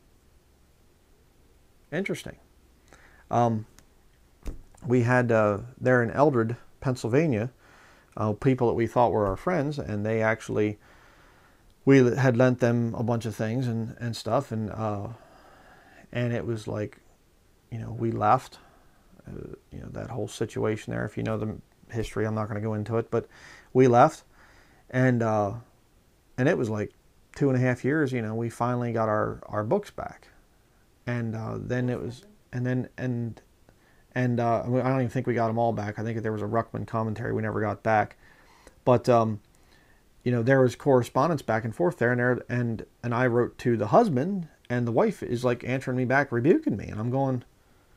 Interesting. Um, we had uh, there in Eldred, Pennsylvania, uh, people that we thought were our friends, and they actually, we had lent them a bunch of things and, and stuff, and uh, and it was like, you know, we left, uh, you know, that whole situation there. If you know the history, I'm not going to go into it, but we left, and uh, and it was like two and a half years. You know, we finally got our our books back, and uh, then it was, and then and. And uh, I don't even think we got them all back. I think there was a Ruckman commentary we never got back. But, um, you know, there was correspondence back and forth there. And, there, and and I wrote to the husband, and the wife is like answering me back, rebuking me. And I'm going,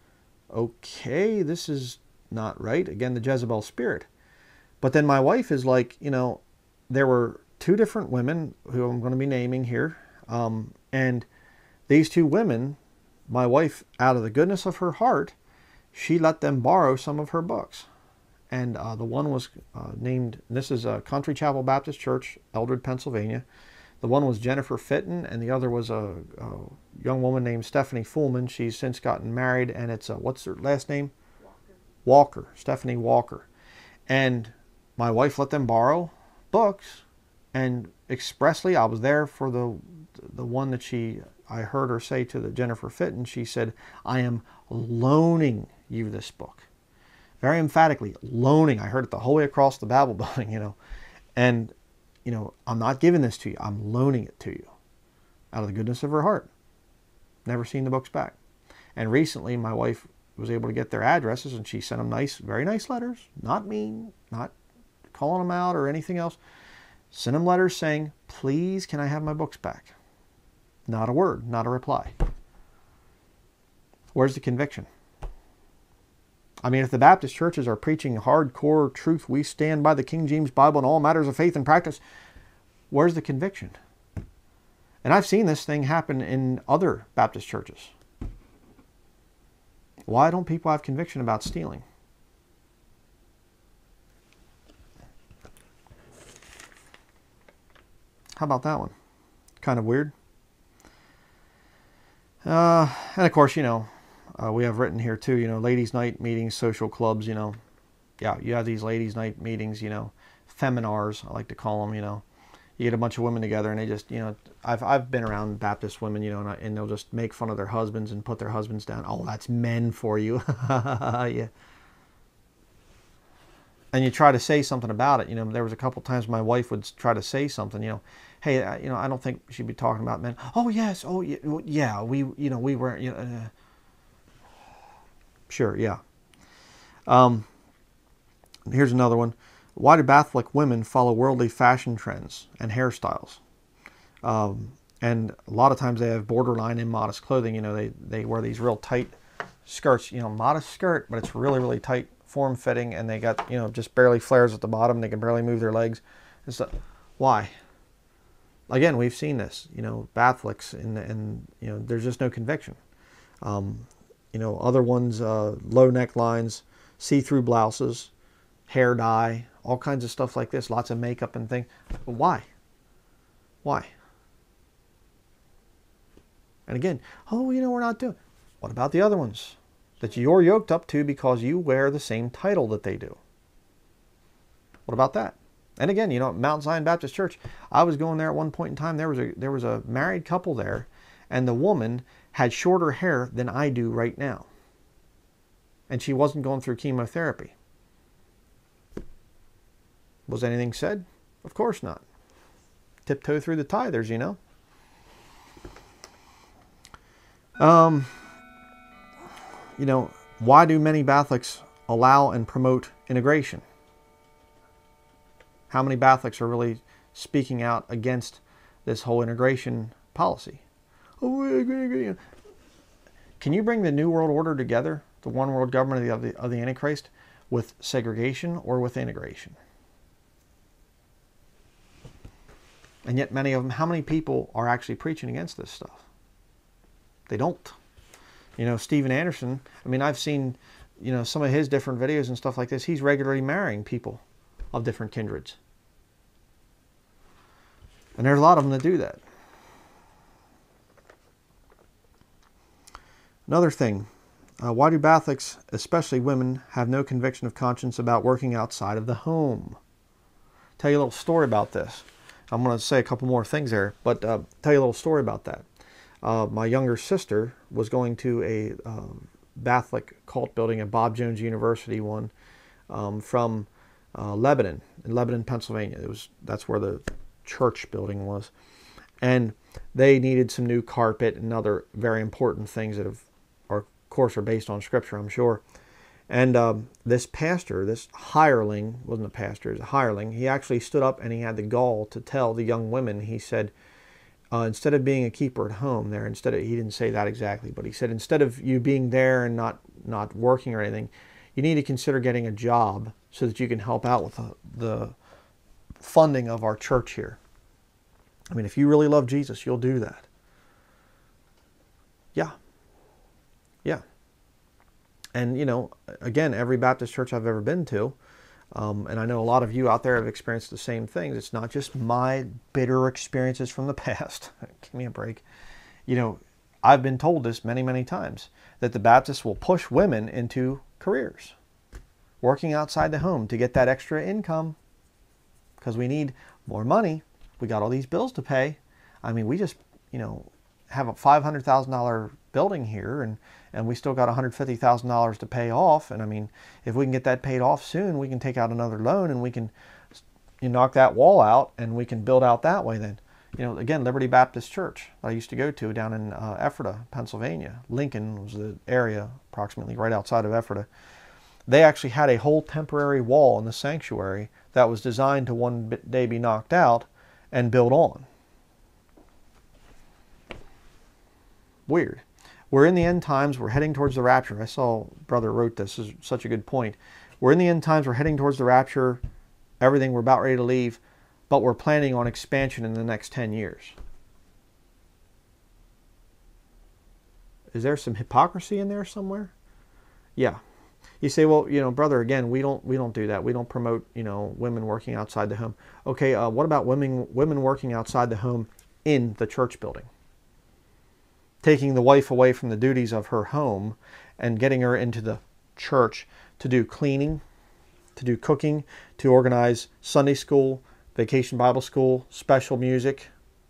okay, this is not right. Again, the Jezebel spirit. But then my wife is like, you know, there were two different women who I'm going to be naming here. Um, and these two women, my wife, out of the goodness of her heart, she let them borrow some of her books. And uh, the one was uh, named, this is a Country Chapel Baptist Church, Eldred, Pennsylvania. The one was Jennifer Fitton, and the other was a, a young woman named Stephanie Fullman. She's since gotten married, and it's a, what's her last name? Walker. Walker, Stephanie Walker. And my wife let them borrow books, and expressly, I was there for the the one that she, I heard her say to the Jennifer Fitton, she said, I am loaning you this book. Very emphatically, loaning. I heard it the whole way across the Babel building, you know. And, you know, I'm not giving this to you. I'm loaning it to you out of the goodness of her heart. Never seen the books back. And recently, my wife was able to get their addresses, and she sent them nice, very nice letters. Not mean, not calling them out or anything else. Sent them letters saying, please, can I have my books back? Not a word, not a reply. Where's the conviction? I mean, if the Baptist churches are preaching hardcore truth, we stand by the King James Bible in all matters of faith and practice, where's the conviction? And I've seen this thing happen in other Baptist churches. Why don't people have conviction about stealing? How about that one? Kind of weird. Uh, and of course, you know, uh, we have written here too, you know, ladies' night meetings, social clubs, you know. Yeah, you have these ladies' night meetings, you know, feminars, I like to call them, you know. You get a bunch of women together and they just, you know, I've, I've been around Baptist women, you know, and, I, and they'll just make fun of their husbands and put their husbands down. Oh, that's men for you. Yeah. And you try to say something about it. You know, there was a couple times my wife would try to say something, you know, hey, you know, I don't think she'd be talking about men. Oh, yes. Oh, yeah. We, you know, we were, you know, uh, sure. Yeah. Um, here's another one. Why do Catholic women follow worldly fashion trends and hairstyles? Um, and a lot of times they have borderline immodest clothing. You know, they, they wear these real tight skirts, you know, modest skirt, but it's really, really tight, form-fitting, and they got, you know, just barely flares at the bottom. They can barely move their legs. And so, why? Again, we've seen this, you know, Catholics, and, and you know, there's just no conviction. Um, you know, other ones, uh, low necklines, see-through blouses, hair dye, all kinds of stuff like this, lots of makeup and things. But why? Why? And again, oh, you know, we're not doing. What about the other ones that you're yoked up to because you wear the same title that they do? What about that? And again, you know, Mount Zion Baptist Church, I was going there at one point in time. There was a there was a married couple there, and the woman had shorter hair than I do right now. And she wasn't going through chemotherapy. Was anything said? Of course not. Tiptoe through the tithers, you know. Um, you know, why do many Catholics allow and promote integration? How many Catholics are really speaking out against this whole integration policy? Oh, I agree, I agree. Can you bring the New World Order together, the one world government of the, of the Antichrist, with segregation or with integration? And yet many of them, how many people are actually preaching against this stuff? They don't. You know, Steven Anderson, I mean, I've seen, you know, some of his different videos and stuff like this. He's regularly marrying people of different kindreds. And there's a lot of them that do that. Another thing, uh, why do Catholics, especially women, have no conviction of conscience about working outside of the home? Tell you a little story about this. I'm going to say a couple more things there, but uh, tell you a little story about that. Uh, my younger sister was going to a uh, Catholic cult building at Bob Jones University one um, from uh, Lebanon, in Lebanon, Pennsylvania. It was that's where the church building was, and they needed some new carpet and other very important things that have, are, of course, are based on Scripture, I'm sure. And um, this pastor, this hireling, wasn't a pastor, he was a hireling, he actually stood up and he had the gall to tell the young women, he said, Uh, instead of being a keeper at home there, instead of, he didn't say that exactly, but he said instead of you being there and not, not working or anything, you need to consider getting a job so that you can help out with the, the funding of our church here. I mean, if you really love Jesus, you'll do that. Yeah. Yeah. And, you know, again, every Baptist church I've ever been to, Um, and I know a lot of you out there have experienced the same things. It's not just my bitter experiences from the past. Give me a break. You know, I've been told this many, many times, that the Baptists will push women into careers, working outside the home to get that extra income because we need more money. We got all these bills to pay. I mean, we just, you know, have a five hundred thousand dollars building here, and and we still got one hundred fifty thousand dollars to pay off. And I mean, if we can get that paid off soon, we can take out another loan and we can, you knock that wall out and we can build out that way then. You know, again, Liberty Baptist Church I used to go to down in uh, Ephrata, Pennsylvania. Lincoln was the area approximately right outside of Ephrata. They actually had a whole temporary wall in the sanctuary that was designed to one day be knocked out and built on. Weird. We're in the end times. We're heading towards the rapture. I saw brother wrote this. This is such a good point. We're in the end times. We're heading towards the rapture. Everything. We're about ready to leave. But we're planning on expansion in the next ten years. Is there some hypocrisy in there somewhere? Yeah. You say, well, you know, brother, again, we don't we don't do that. We don't promote, you know, women working outside the home. Okay, uh, what about women women working outside the home in the church building? Taking the wife away from the duties of her home and getting her into the church to do cleaning, to do cooking, to organize Sunday school, vacation Bible school, special music.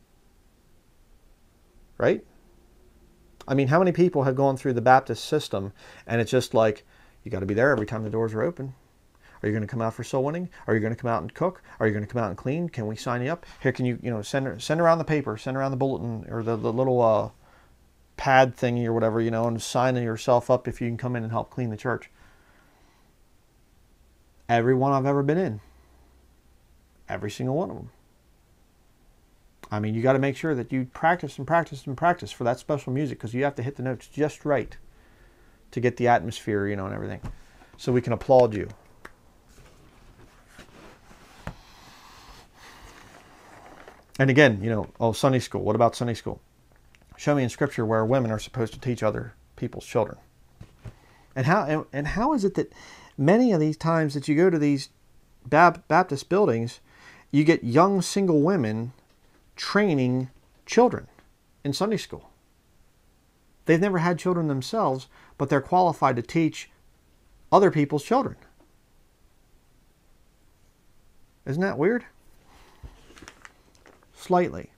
Right? I mean, how many people have gone through the Baptist system and it's just like, you got to be there every time the doors are open. Are you going to come out for soul winning? Are you going to come out and cook? Are you going to come out and clean? Can we sign you up? Here, can you, you know, send send around the paper, send around the bulletin or the, the little uh, pad thingy or whatever, you know, and sign yourself up if you can come in and help clean the church. Every one I've ever been in. Every single one of them. I mean, you got to make sure that you practice and practice and practice for that special music because you have to hit the notes just right to get the atmosphere, you know, and everything. So we can applaud you. And again, you know, oh, Sunday school. What about Sunday school? Show me in Scripture where women are supposed to teach other people's children. And how and, and how is it that many of these times that you go to these Bab- Baptist buildings, you get young single women training children in Sunday school? They've never had children themselves, but they're qualified to teach other people's children. Isn't that weird? Slightly.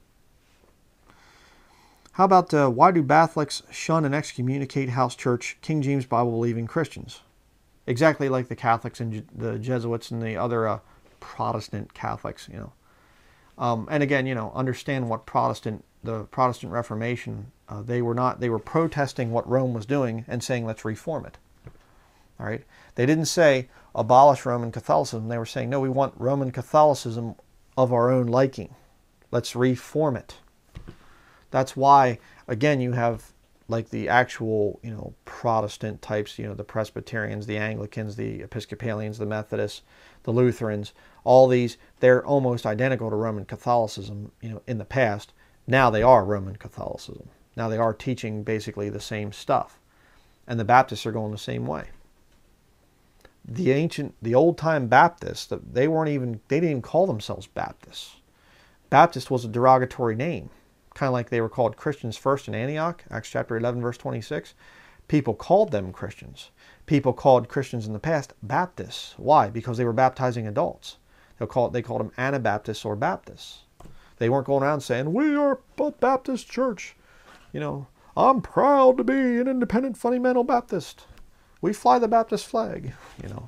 How about uh, why do Catholics shun and excommunicate house church King James Bible believing Christians? Exactly like the Catholics and Je- the Jesuits and the other uh, Protestant Catholics, you know. Um, and again, you know, understand what Protestant, the Protestant Reformation, uh, they were not, they were protesting what Rome was doing and saying, let's reform it. All right. They didn't say abolish Roman Catholicism. They were saying, no, we want Roman Catholicism of our own liking. Let's reform it. That's why, again, you have like the actual, you know, Protestant types, you know, the Presbyterians, the Anglicans, the Episcopalians, the Methodists, the Lutherans, all these, they're almost identical to Roman Catholicism, you know, in the past. Now they are Roman Catholicism. Now they are teaching basically the same stuff. And the Baptists are going the same way. The ancient, the old-time Baptists, they weren't even, they didn't even call themselves Baptists. Baptist was a derogatory name. Kind of like they were called Christians first in Antioch, Acts chapter eleven, verse twenty-six. People called them Christians. People called Christians in the past Baptists. Why? Because they were baptizing adults. They called, they called them Anabaptists or Baptists. They weren't going around saying, we are a Baptist church. You know, I'm proud to be an independent fundamental Baptist. We fly the Baptist flag, you know.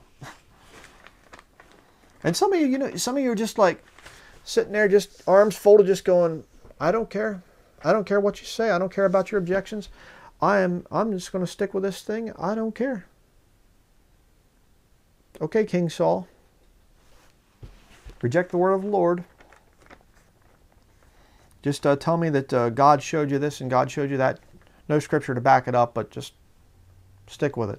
And some of you, you know, some of you are just like sitting there, just arms folded, just going, I don't care. I don't care what you say. I don't care about your objections. I am, I'm just going to stick with this thing. I don't care. Okay, King Saul. Reject the word of the Lord. Just uh, tell me that uh, God showed you this and God showed you that. No scripture to back it up, but just stick with it.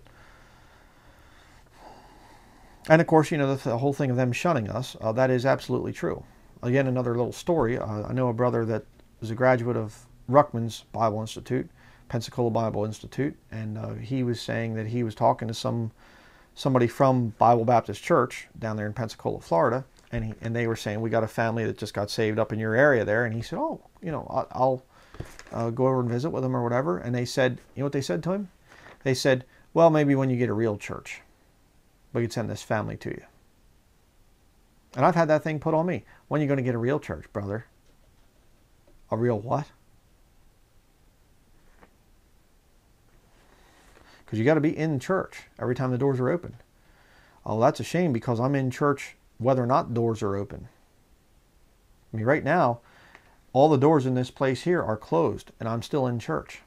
And of course, you know, the, the whole thing of them shunning us, uh, that is absolutely true. Again, another little story. Uh, I know a brother that is a graduate of Ruckman's Bible Institute, Pensacola Bible Institute, and uh, he was saying that he was talking to some somebody from Bible Baptist Church down there in Pensacola, Florida, and he, and they were saying, we got a family that just got saved up in your area there, and he said, oh, you know, I'll, I'll uh, go over and visit with them or whatever. And they said, you know what they said to him? They said, well, maybe when you get a real church, we could send this family to you. And I've had that thing put on me. When are you going to get a real church, brother? A real what? Because you got to be in church every time the doors are open. Oh, that's a shame, because I'm in church whether or not doors are open. I mean, right now, all the doors in this place here are closed, and I'm still in church.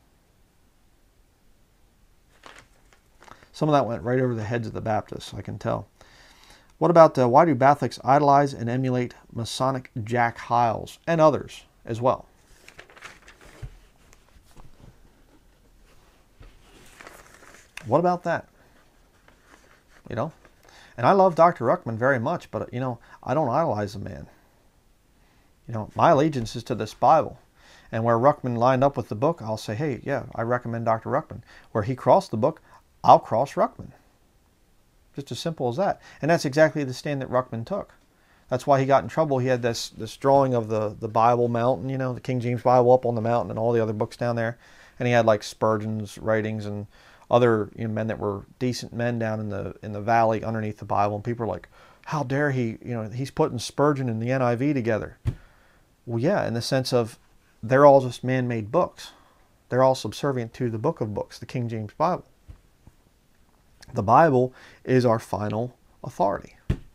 Some of that went right over the heads of the Baptists, I can tell. What about uh, why do Catholics idolize and emulate Masonic Jack Hyles and others as well? What about that? You know, and I love Doctor Ruckman very much, but you know, I don't idolize the man. You know, my allegiance is to this Bible. And where Ruckman lined up with the book, I'll say, hey, yeah, I recommend Doctor Ruckman. Where he crossed the book, I'll cross Ruckman. Just as simple as that. And that's exactly the stand that Ruckman took. That's why he got in trouble. He had this this drawing of the, the Bible mountain, you know, the King James Bible up on the mountain and all the other books down there. And he had like Spurgeon's writings and other, you know, men that were decent men down in the in the valley underneath the Bible. And people are like, how dare he, you know, he's putting Spurgeon and the N I V together. Well, yeah, in the sense of they're all just man-made books. They're all subservient to the book of books, the King James Bible. The Bible is our final authority.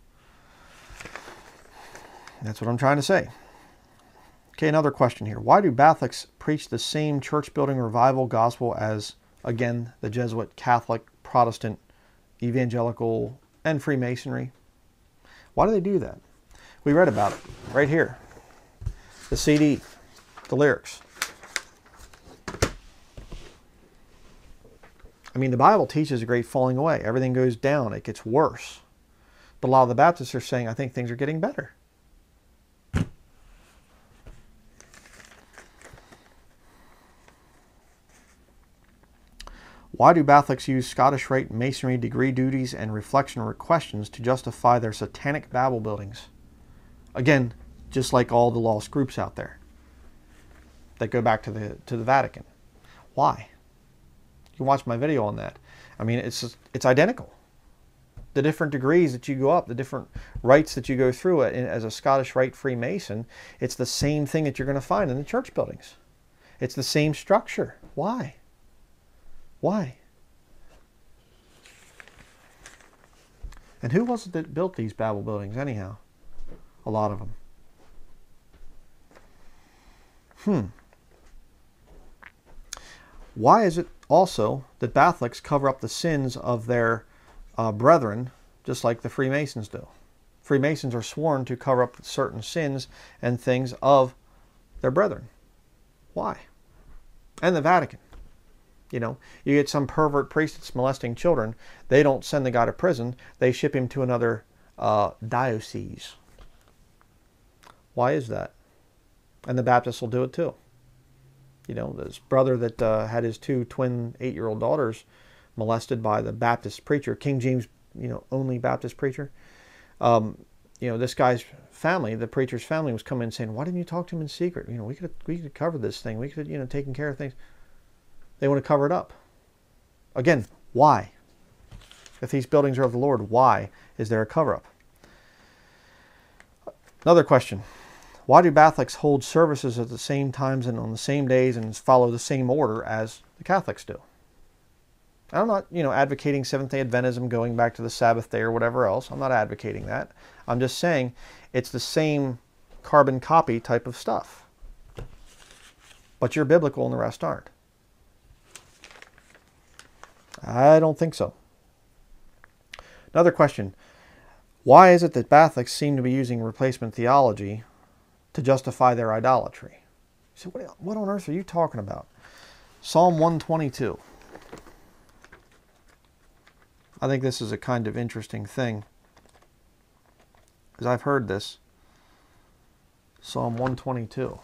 That's what I'm trying to say. Okay, another question here. Why do Catholics preach the same church-building revival gospel as, again, the Jesuit, Catholic, Protestant, Evangelical, and Freemasonry? Why do they do that? We read about it right here. The C D, the lyrics. I mean, the Bible teaches a great falling away. Everything goes down. It gets worse. But a lot of the Baptists are saying, I think things are getting better. Why do Catholics use Scottish Rite Masonry degree duties and reflection questions to justify their satanic Babel buildings? Again, just like all the lost groups out there that go back to the to the Vatican. Why? You can watch my video on that. I mean, it's just, it's identical. The different degrees that you go up, the different rites that you go through as a Scottish Rite Freemason, it's the same thing that you're going to find in the church buildings. It's the same structure. Why? Why? And who was it that built these Babel buildings anyhow? A lot of them. Hmm. Why is it also that Catholics cover up the sins of their uh, brethren just like the Freemasons do? Freemasons are sworn to cover up certain sins and things of their brethren. Why? And the Vatican. You know, you get some pervert priest that's molesting children. They don't send the guy to prison. They ship him to another uh, diocese. Why is that? And the Baptists will do it too. You know, this brother that uh, had his two twin eight-year-old daughters molested by the Baptist preacher, King James, you know, only Baptist preacher. Um, you know, this guy's family, the preacher's family, was coming in saying, "Why didn't you talk to him in secret? You know, we could we could cover this thing. We could, you know, taken care of things." They want to cover it up. Again, why? If these buildings are of the Lord, why is there a cover-up? Another question. Why do Catholics hold services at the same times and on the same days and follow the same order as the Catholics do? I'm not, you know, advocating Seventh-day Adventism going back to the Sabbath day or whatever else. I'm not advocating that. I'm just saying it's the same carbon copy type of stuff. But you're biblical and the rest aren't. I don't think so. Another question. Why is it that Catholics seem to be using replacement theology to justify their idolatry? So what, what on earth are you talking about? Psalm one twenty-two. I think this is a kind of interesting thing, because I've heard this. Psalm one twenty-two.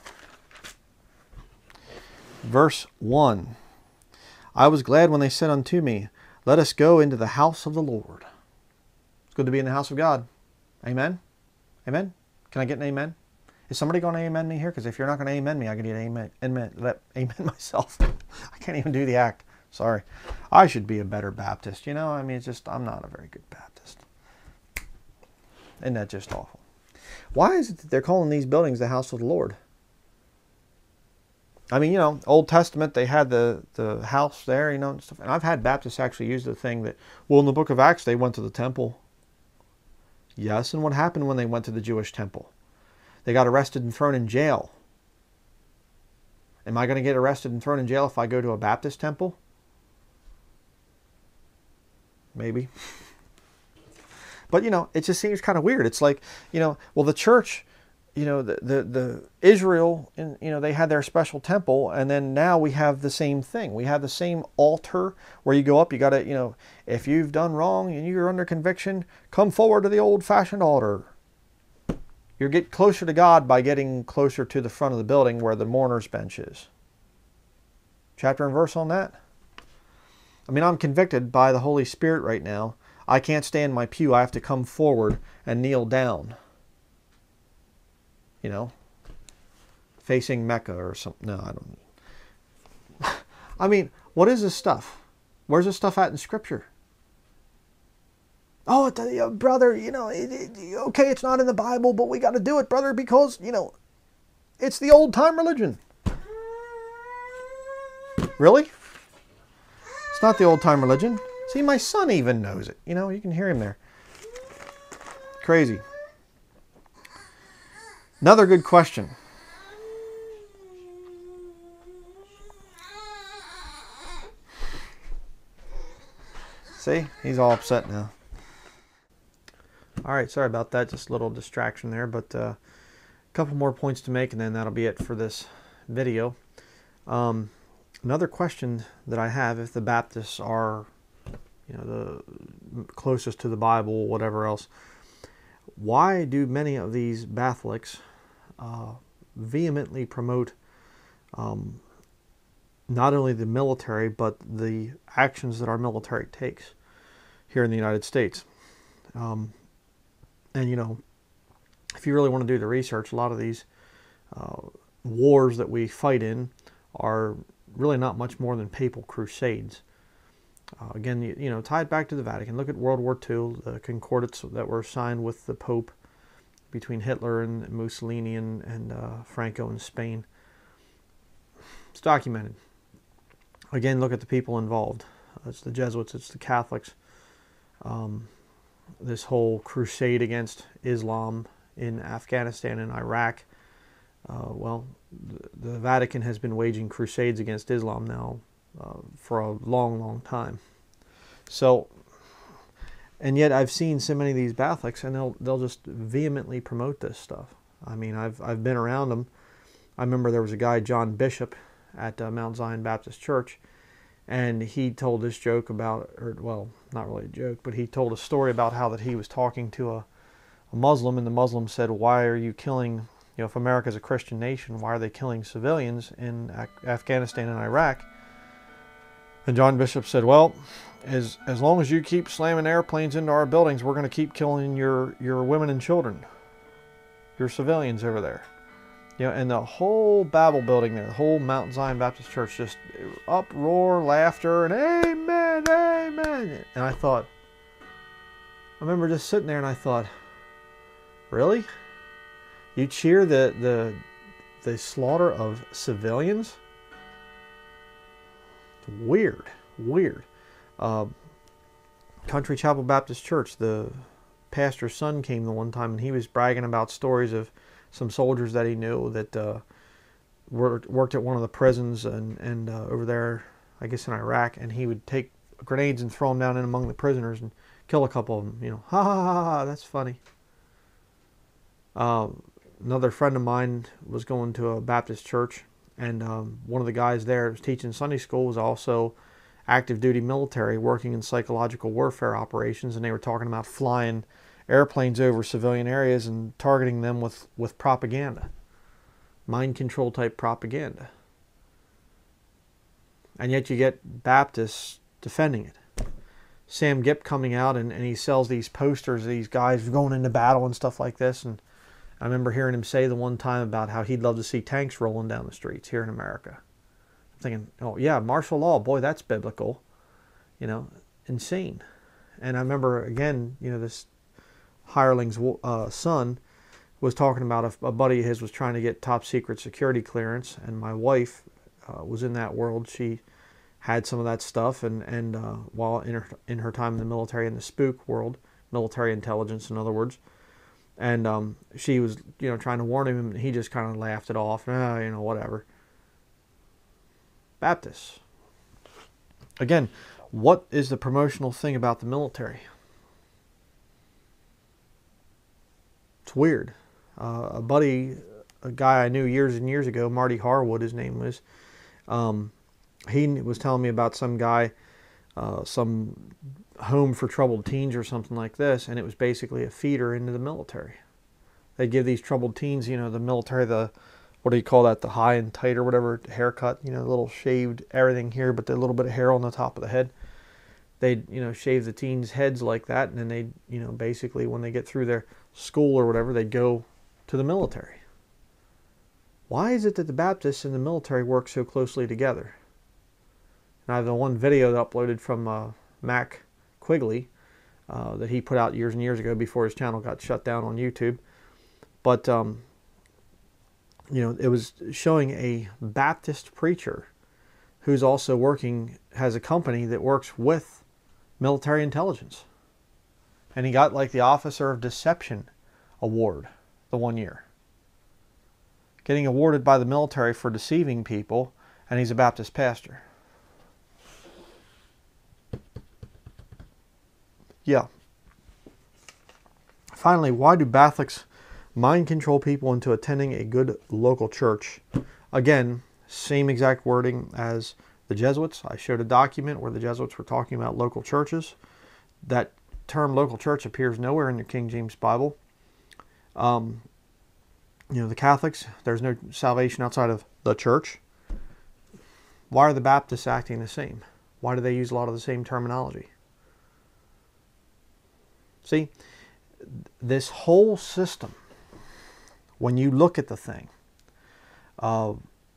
Verse one. I was glad when they said unto me, let us go into the house of the Lord. It's good to be in the house of God. Amen? Amen? Can I get an amen? Is somebody going to amen me here? Because if you're not going to amen me, I can get an amen, amen, let, amen myself. I can't even do the act. Sorry. I should be a better Baptist. You know, I mean, it's just, I'm not a very good Baptist. Isn't that just awful? Why is it that they're calling these buildings the house of the Lord? I mean, you know, Old Testament, they had the, the house there, you know, and stuff. And I've had Baptists actually use the thing that, well, in the book of Acts, they went to the temple. Yes, and what happened when they went to the Jewish temple? They got arrested and thrown in jail. Am I going to get arrested and thrown in jail if I go to a Baptist temple? Maybe. But, you know, it just seems kind of weird. It's like, you know, well, the church, you know, the, the, the Israel, you know, they had their special temple, and then now we have the same thing. We have the same altar where you go up, you got to, you know, if you've done wrong and you're under conviction, come forward to the old-fashioned altar. You get closer to God by getting closer to the front of the building where the mourner's bench is. Chapter and verse on that? I mean, I'm convicted by the Holy Spirit right now. I can't stay in my pew. I have to come forward and kneel down. You know? Facing Mecca or something. No, I don't. I mean, what is this stuff? Where's this stuff at in Scripture? Oh, uh, brother, you know, it, it, okay, it's not in the Bible, but we got to do it, brother, because, you know, it's the old-time religion. Really? It's not the old-time religion. See, my son even knows it. You know, you can hear him there. Crazy. Another good question. See, he's all upset now. All right, sorry about that. Just a little distraction there, but uh, a couple more points to make, and then that'll be it for this video. Um, another question that I have, if the Baptists are, you know, the closest to the Bible, whatever else, why do many of these Catholics uh, vehemently promote um, not only the military, but the actions that our military takes here in the United States? Um, And, you know, if you really want to do the research, a lot of these uh, wars that we fight in are really not much more than papal crusades. Uh, again, you, you know, tied back to the Vatican. Look at World War Two, the concordats that were signed with the Pope between Hitler and Mussolini and, and uh, Franco in Spain. It's documented. Again, look at the people involved. Uh, it's the Jesuits, it's the Catholics. Um, this whole crusade against Islam in Afghanistan and Iraq. Uh, well, the, the Vatican has been waging crusades against Islam now uh, for a long, long time. So, and yet I've seen so many of these Catholics, and they'll they'll just vehemently promote this stuff. I mean, I've I've been around them. I remember there was a guy, John Bishop, at uh, Mount Zion Baptist Church, and he told this joke about, or well, not really a joke, but he told a story about how that he was talking to a, a Muslim, and the Muslim said, "Why are you killing? You know, if America's a Christian nation, why are they killing civilians in Af Afghanistan and Iraq?" And John Bishop said, "Well, as as long as you keep slamming airplanes into our buildings, we're going to keep killing your your women and children, your civilians over there." You know, and the whole Babel building there, the whole Mount Zion Baptist Church, just uproar, laughter, and amen, amen. And I thought, I remember just sitting there and I thought, really? You cheer the the the slaughter of civilians? It's weird, weird. Uh, Country Chapel Baptist Church, the pastor's son came the one time and he was bragging about stories of some soldiers that he knew that uh, worked, worked at one of the prisons and, and uh, over there, I guess in Iraq, and he would take grenades and throw them down in among the prisoners and kill a couple of them. You know, ha ha ha ha, that's funny. Um, another friend of mine was going to a Baptist church, and um, one of the guys there was teaching Sunday school was also active duty military working in psychological warfare operations, and they were talking about flying airplanes over civilian areas and targeting them with, with propaganda, mind control type propaganda. And yet you get Baptists defending it. Sam Gipp coming out and, and he sells these posters of these guys going into battle and stuff like this. And I remember hearing him say the one time about how he'd love to see tanks rolling down the streets here in America. I'm thinking, oh yeah, martial law, boy, that's biblical. You know, insane. And I remember, again, you know, this hireling's uh, son was talking about a, a buddy of his was trying to get top secret security clearance, and my wife uh, was in that world. She had some of that stuff, and, and uh, while in her, in her time in the military, in the spook world, military intelligence, in other words, and um, she was, you know, trying to warn him, and he just kind of laughed it off. Oh, you know, whatever. Baptists. Again, what is the promotional thing about the military? It's weird. Uh, a buddy, a guy I knew years and years ago, Marty Harwood, his name was, um, he was telling me about some guy, uh, some home for troubled teens or something like this, and it was basically a feeder into the military. They give these troubled teens, you know, the military, the, what do you call that, the high and tight or whatever, haircut, you know, a little shaved everything here, but a little bit of hair on the top of the head. They'd, you know, shave the teens' heads like that, and then they'd, you know, basically when they get through their school or whatever, they'd go to the military. Why is it that the Baptists and the military work so closely together? And I have the one video that uploaded from uh, Mac Quigley uh, that he put out years and years ago before his channel got shut down on YouTube. But, um, you know, it was showing a Baptist preacher who's also working, has a company that works with military intelligence. And he got like the Officer of Deception award the one year. Getting awarded by the military for deceiving people, and he's a Baptist pastor. Yeah. Finally, why do Catholics mind control people into attending a good local church? Again, same exact wording as the Jesuits. I showed a document where the Jesuits were talking about local churches. That term local church appears nowhere in the King James Bible. Um, you know, the Catholics, there's no salvation outside of the church. Why are the Baptists acting the same? Why do they use a lot of the same terminology? See, this whole system, when you look at the thing, uh,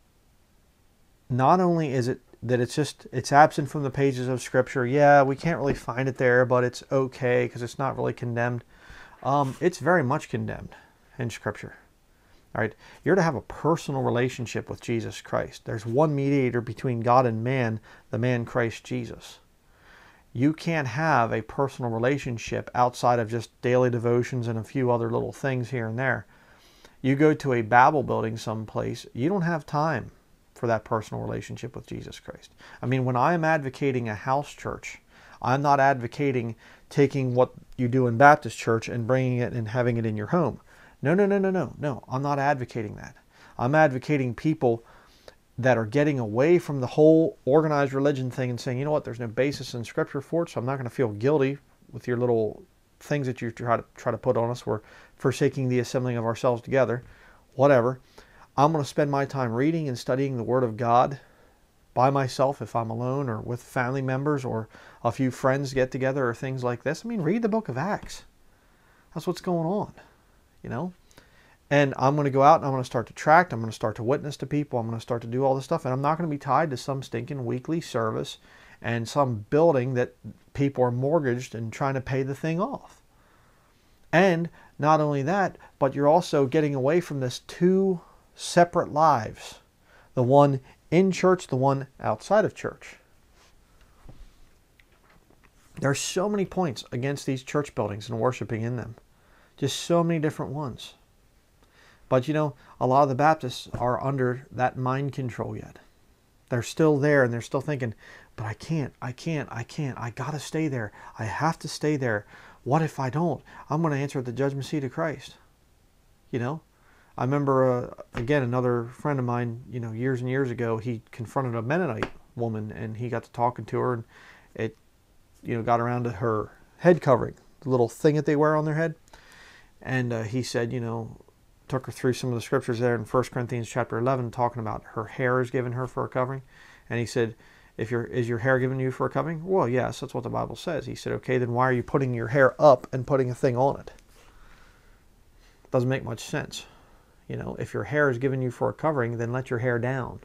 not only is it that it's just, it's absent from the pages of Scripture. Yeah, we can't really find it there, but it's okay because it's not really condemned. Um, it's very much condemned in Scripture. All right, you're to have a personal relationship with Jesus Christ. There's one mediator between God and man, the man Christ Jesus. You can't have a personal relationship outside of just daily devotions and a few other little things here and there. You go to a Bible building someplace, you don't have time for that personal relationship with Jesus Christ. I mean, when I am advocating a house church, I'm not advocating taking what you do in Baptist church and bringing it and having it in your home. No, no, no, no, no, no. I'm not advocating that. I'm advocating people that are getting away from the whole organized religion thing and saying, you know what, there's no basis in Scripture for it, so I'm not going to feel guilty with your little things that you try to try to put on us. We're forsaking the assembling of ourselves together, whatever. I'm going to spend my time reading and studying the Word of God by myself if I'm alone, or with family members, or a few friends get together, or things like this. I mean, read the book of Acts. That's what's going on, you know. And I'm going to go out and I'm going to start to tract. I'm going to start to witness to people. I'm going to start to do all this stuff. And I'm not going to be tied to some stinking weekly service and some building that people are mortgaged and trying to pay the thing off. And not only that, but you're also getting away from this two separate lives. The one in church, the one outside of church. There's so many points against these church buildings and worshiping in them. Just so many different ones. But you know, a lot of the Baptists are under that mind control yet. They're still there and they're still thinking, but I can't, I can't, I can't, I gotta stay there. I have to stay there. What if I don't? I'm going to answer at the judgment seat of Christ. You know? I remember, uh, again, another friend of mine, you know, years and years ago, he confronted a Mennonite woman, and he got to talking to her, and it, you know, got around to her head covering, the little thing that they wear on their head. And uh, he said, you know, took her through some of the scriptures there in First Corinthians chapter eleven, talking about her hair is given her for a covering. And he said, if your is your hair given you for a covering? Well, yes, that's what the Bible says. He said, okay, then why are you putting your hair up and putting a thing on it? Doesn't make much sense. You know, if your hair is given you for a covering, then let your hair down.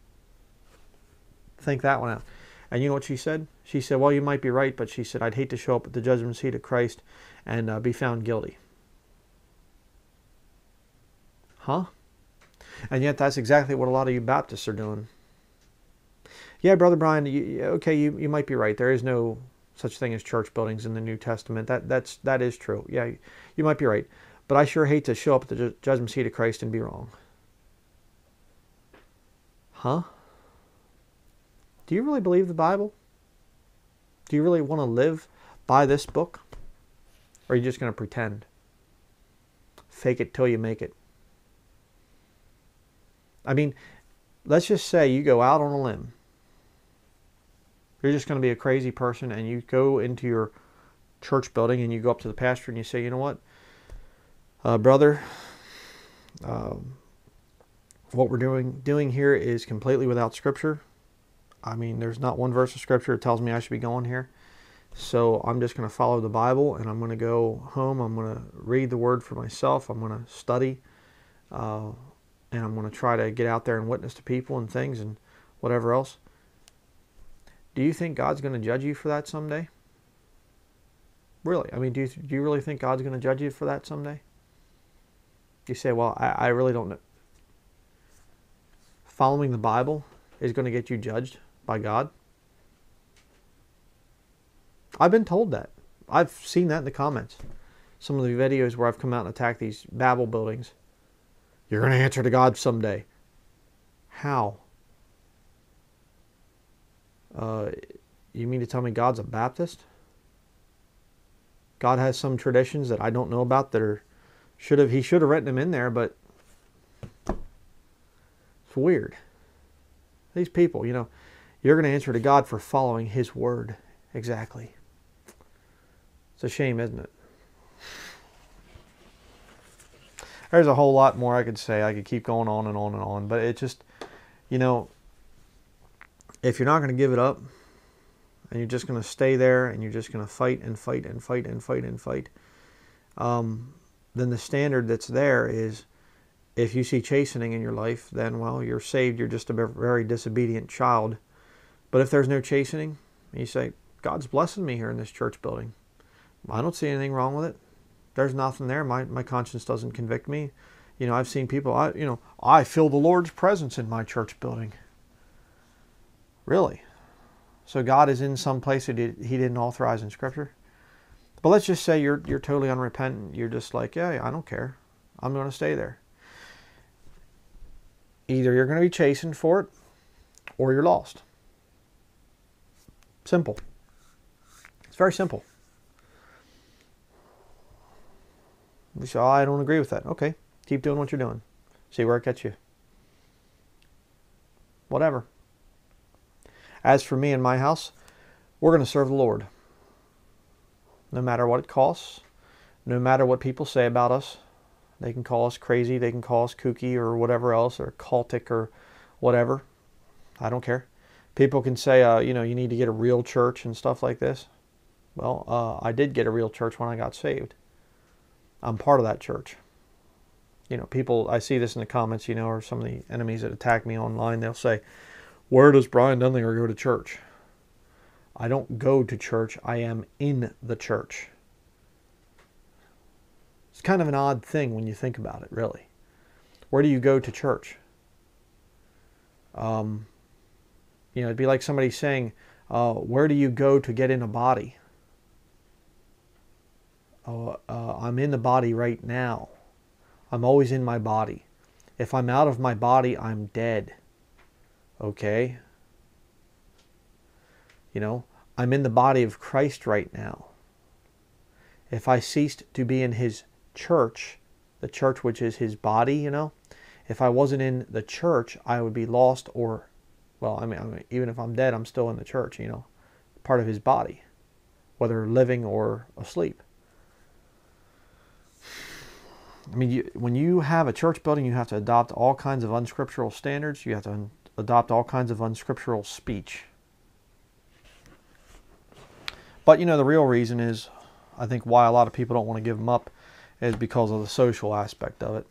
Think that one out. And you know what she said? She said, well, you might be right, but she said, I'd hate to show up at the judgment seat of Christ and uh, be found guilty. Huh? And yet that's exactly what a lot of you Baptists are doing. Yeah, Brother Brian, you, okay, you, you might be right. There is no such thing as church buildings in the New Testament. That that's that is true. Yeah, you might be right. But I sure hate to show up at the ju- judgment seat of Christ and be wrong. Huh? Do you really believe the Bible? Do you really want to live by this book? Or are you just going to pretend? Fake it till you make it. I mean, let's just say you go out on a limb. You're just going to be a crazy person, and you go into your church building and you go up to the pastor and you say, you know what, uh, brother, uh, what we're doing doing here is completely without Scripture. I mean, there's not one verse of Scripture that tells me I should be going here. So I'm just going to follow the Bible, and I'm going to go home. I'm going to read the Word for myself. I'm going to study, uh, and I'm going to try to get out there and witness to people and things and whatever else. Do you think God's going to judge you for that someday? Really? I mean, do you, do you really think God's going to judge you for that someday? You say, well, I, I really don't know. Following the Bible is going to get you judged by God? I've been told that. I've seen that in the comments. Some of the videos where I've come out and attacked these Babel buildings. You're going to answer to God someday. How? Uh, you mean to tell me God's a Baptist? God has some traditions that I don't know about that are should have he should have written them in there, but it's weird. These people, you know, you're going to answer to God for following His word. Exactly. It's a shame, isn't it? There's a whole lot more I could say. I could keep going on and on and on, but it just, you know, if you're not going to give it up, and you're just going to stay there, and you're just going to fight and fight and fight and fight and fight, um, then the standard that's there is, if you see chastening in your life, then, well, you're saved. You're just a very disobedient child. But if there's no chastening, you say, God's blessing me here in this church building. I don't see anything wrong with it. There's nothing there. My my conscience doesn't convict me. You know, I've seen people, I you know, I feel the Lord's presence in my church building. Really? So God is in some place that He didn't authorize in Scripture? But let's just say you're you're totally unrepentant. You're just like, yeah, I don't care. I'm going to stay there. Either you're going to be chastened for it, or you're lost. Simple. It's very simple. You say, oh, I don't agree with that. Okay, keep doing what you're doing. See where it gets you. Whatever. As for me and my house, we're going to serve the Lord. No matter what it costs, no matter what people say about us. They can call us crazy, they can call us kooky or whatever else, or cultic or whatever. I don't care. People can say, uh, you know, you need to get a real church and stuff like this. Well, uh, I did get a real church when I got saved. I'm part of that church. You know, people, I see this in the comments, you know, or some of the enemies that attack me online, they'll say, where does Brian Dunlinger go to church? I don't go to church. I am in the church. It's kind of an odd thing when you think about it, really. Where do you go to church? Um, you know, it'd be like somebody saying, uh, where do you go to get in a body? Oh, uh, I'm in the body right now. I'm always in my body. If I'm out of my body, I'm dead. Okay? You know, I'm in the body of Christ right now. If I ceased to be in His church, the church, which is his body, you know. If I wasn't in the church, I would be lost, or, well, I mean, I mean, even if I'm dead, I'm still in the church, you know, part of his body, whether living or asleep. I mean, you, when you have a church building, you have to adopt all kinds of unscriptural standards. You have to adopt all kinds of unscriptural speech. But, you know, the real reason is, I think why a lot of people don't want to give them up is because of the social aspect of it.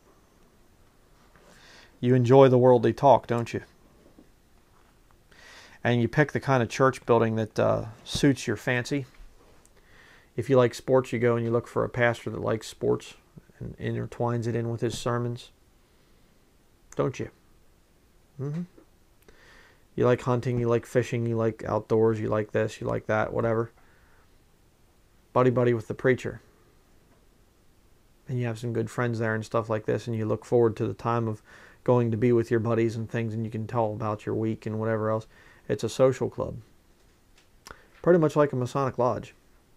You enjoy the worldly talk, don't you? And you pick the kind of church building that uh, suits your fancy. If you like sports, you go and you look for a pastor that likes sports and intertwines it in with his sermons. Don't you? Mm-hmm. You like hunting, you like fishing, you like outdoors, you like this, you like that, whatever. Buddy buddy with the preacher. And you have some good friends there and stuff like this, and you look forward to the time of going to be with your buddies and things, and you can tell about your week and whatever else. It's a social club. Pretty much like a Masonic lodge.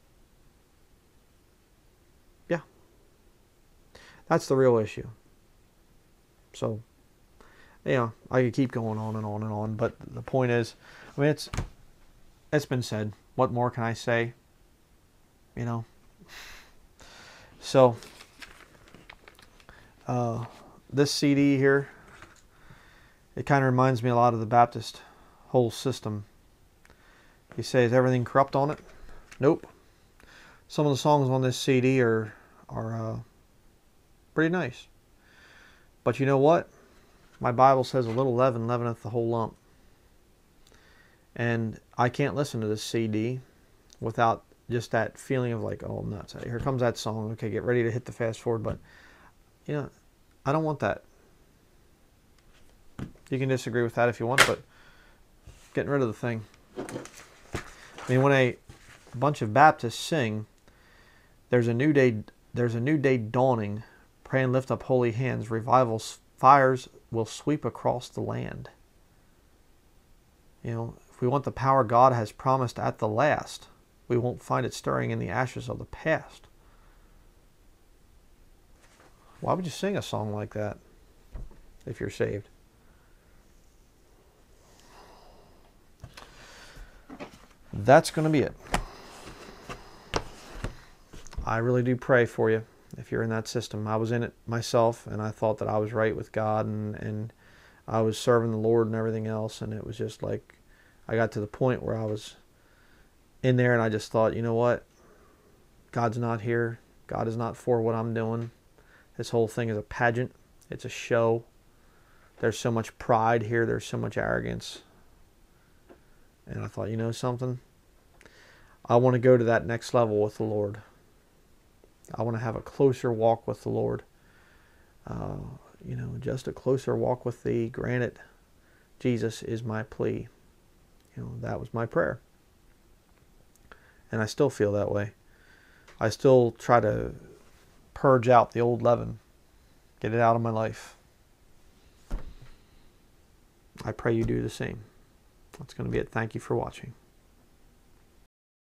Yeah. That's the real issue. So, yeah, I could keep going on and on and on, but the point is, I mean, it's it's been said. What more can I say? You know? So, uh, this C D here, it kind of reminds me a lot of the Baptist whole system. You say, is everything corrupt on it? Nope. Some of the songs on this C D are, are uh, pretty nice. But you know what? My Bible says a little leaven leaveneth the whole lump. And I can't listen to this C D without just that feeling of like, oh, nuts. Here comes that song. Okay, get ready to hit the fast forward. But, you know, I don't want that. You can disagree with that if you want, but getting rid of the thing. I mean, when a bunch of Baptists sing, there's a new day, there's a new day dawning. Pray and lift up holy hands. Revival fires will sweep across the land. You know, if we want the power God has promised at the last, we won't find it stirring in the ashes of the past. Why would you sing a song like that if you're saved? That's going to be it. I really do pray for you if you're in that system. I was in it myself, and I thought that I was right with God, and, and I was serving the Lord and everything else, and it was just like I got to the point where I was in there, and I just thought, you know what? God's not here. God is not for what I'm doing. This whole thing is a pageant. It's a show. There's so much pride here. There's so much arrogance. And I thought, you know something? I want to go to that next level with the Lord. I want to have a closer walk with the Lord. Uh, you know, just a closer walk with Thee. Granted, Jesus is my plea. You know, that was my prayer. And I still feel that way. I still try to purge out the old leaven. Get it out of my life. I pray you do the same. That's going to be it. Thank you for watching.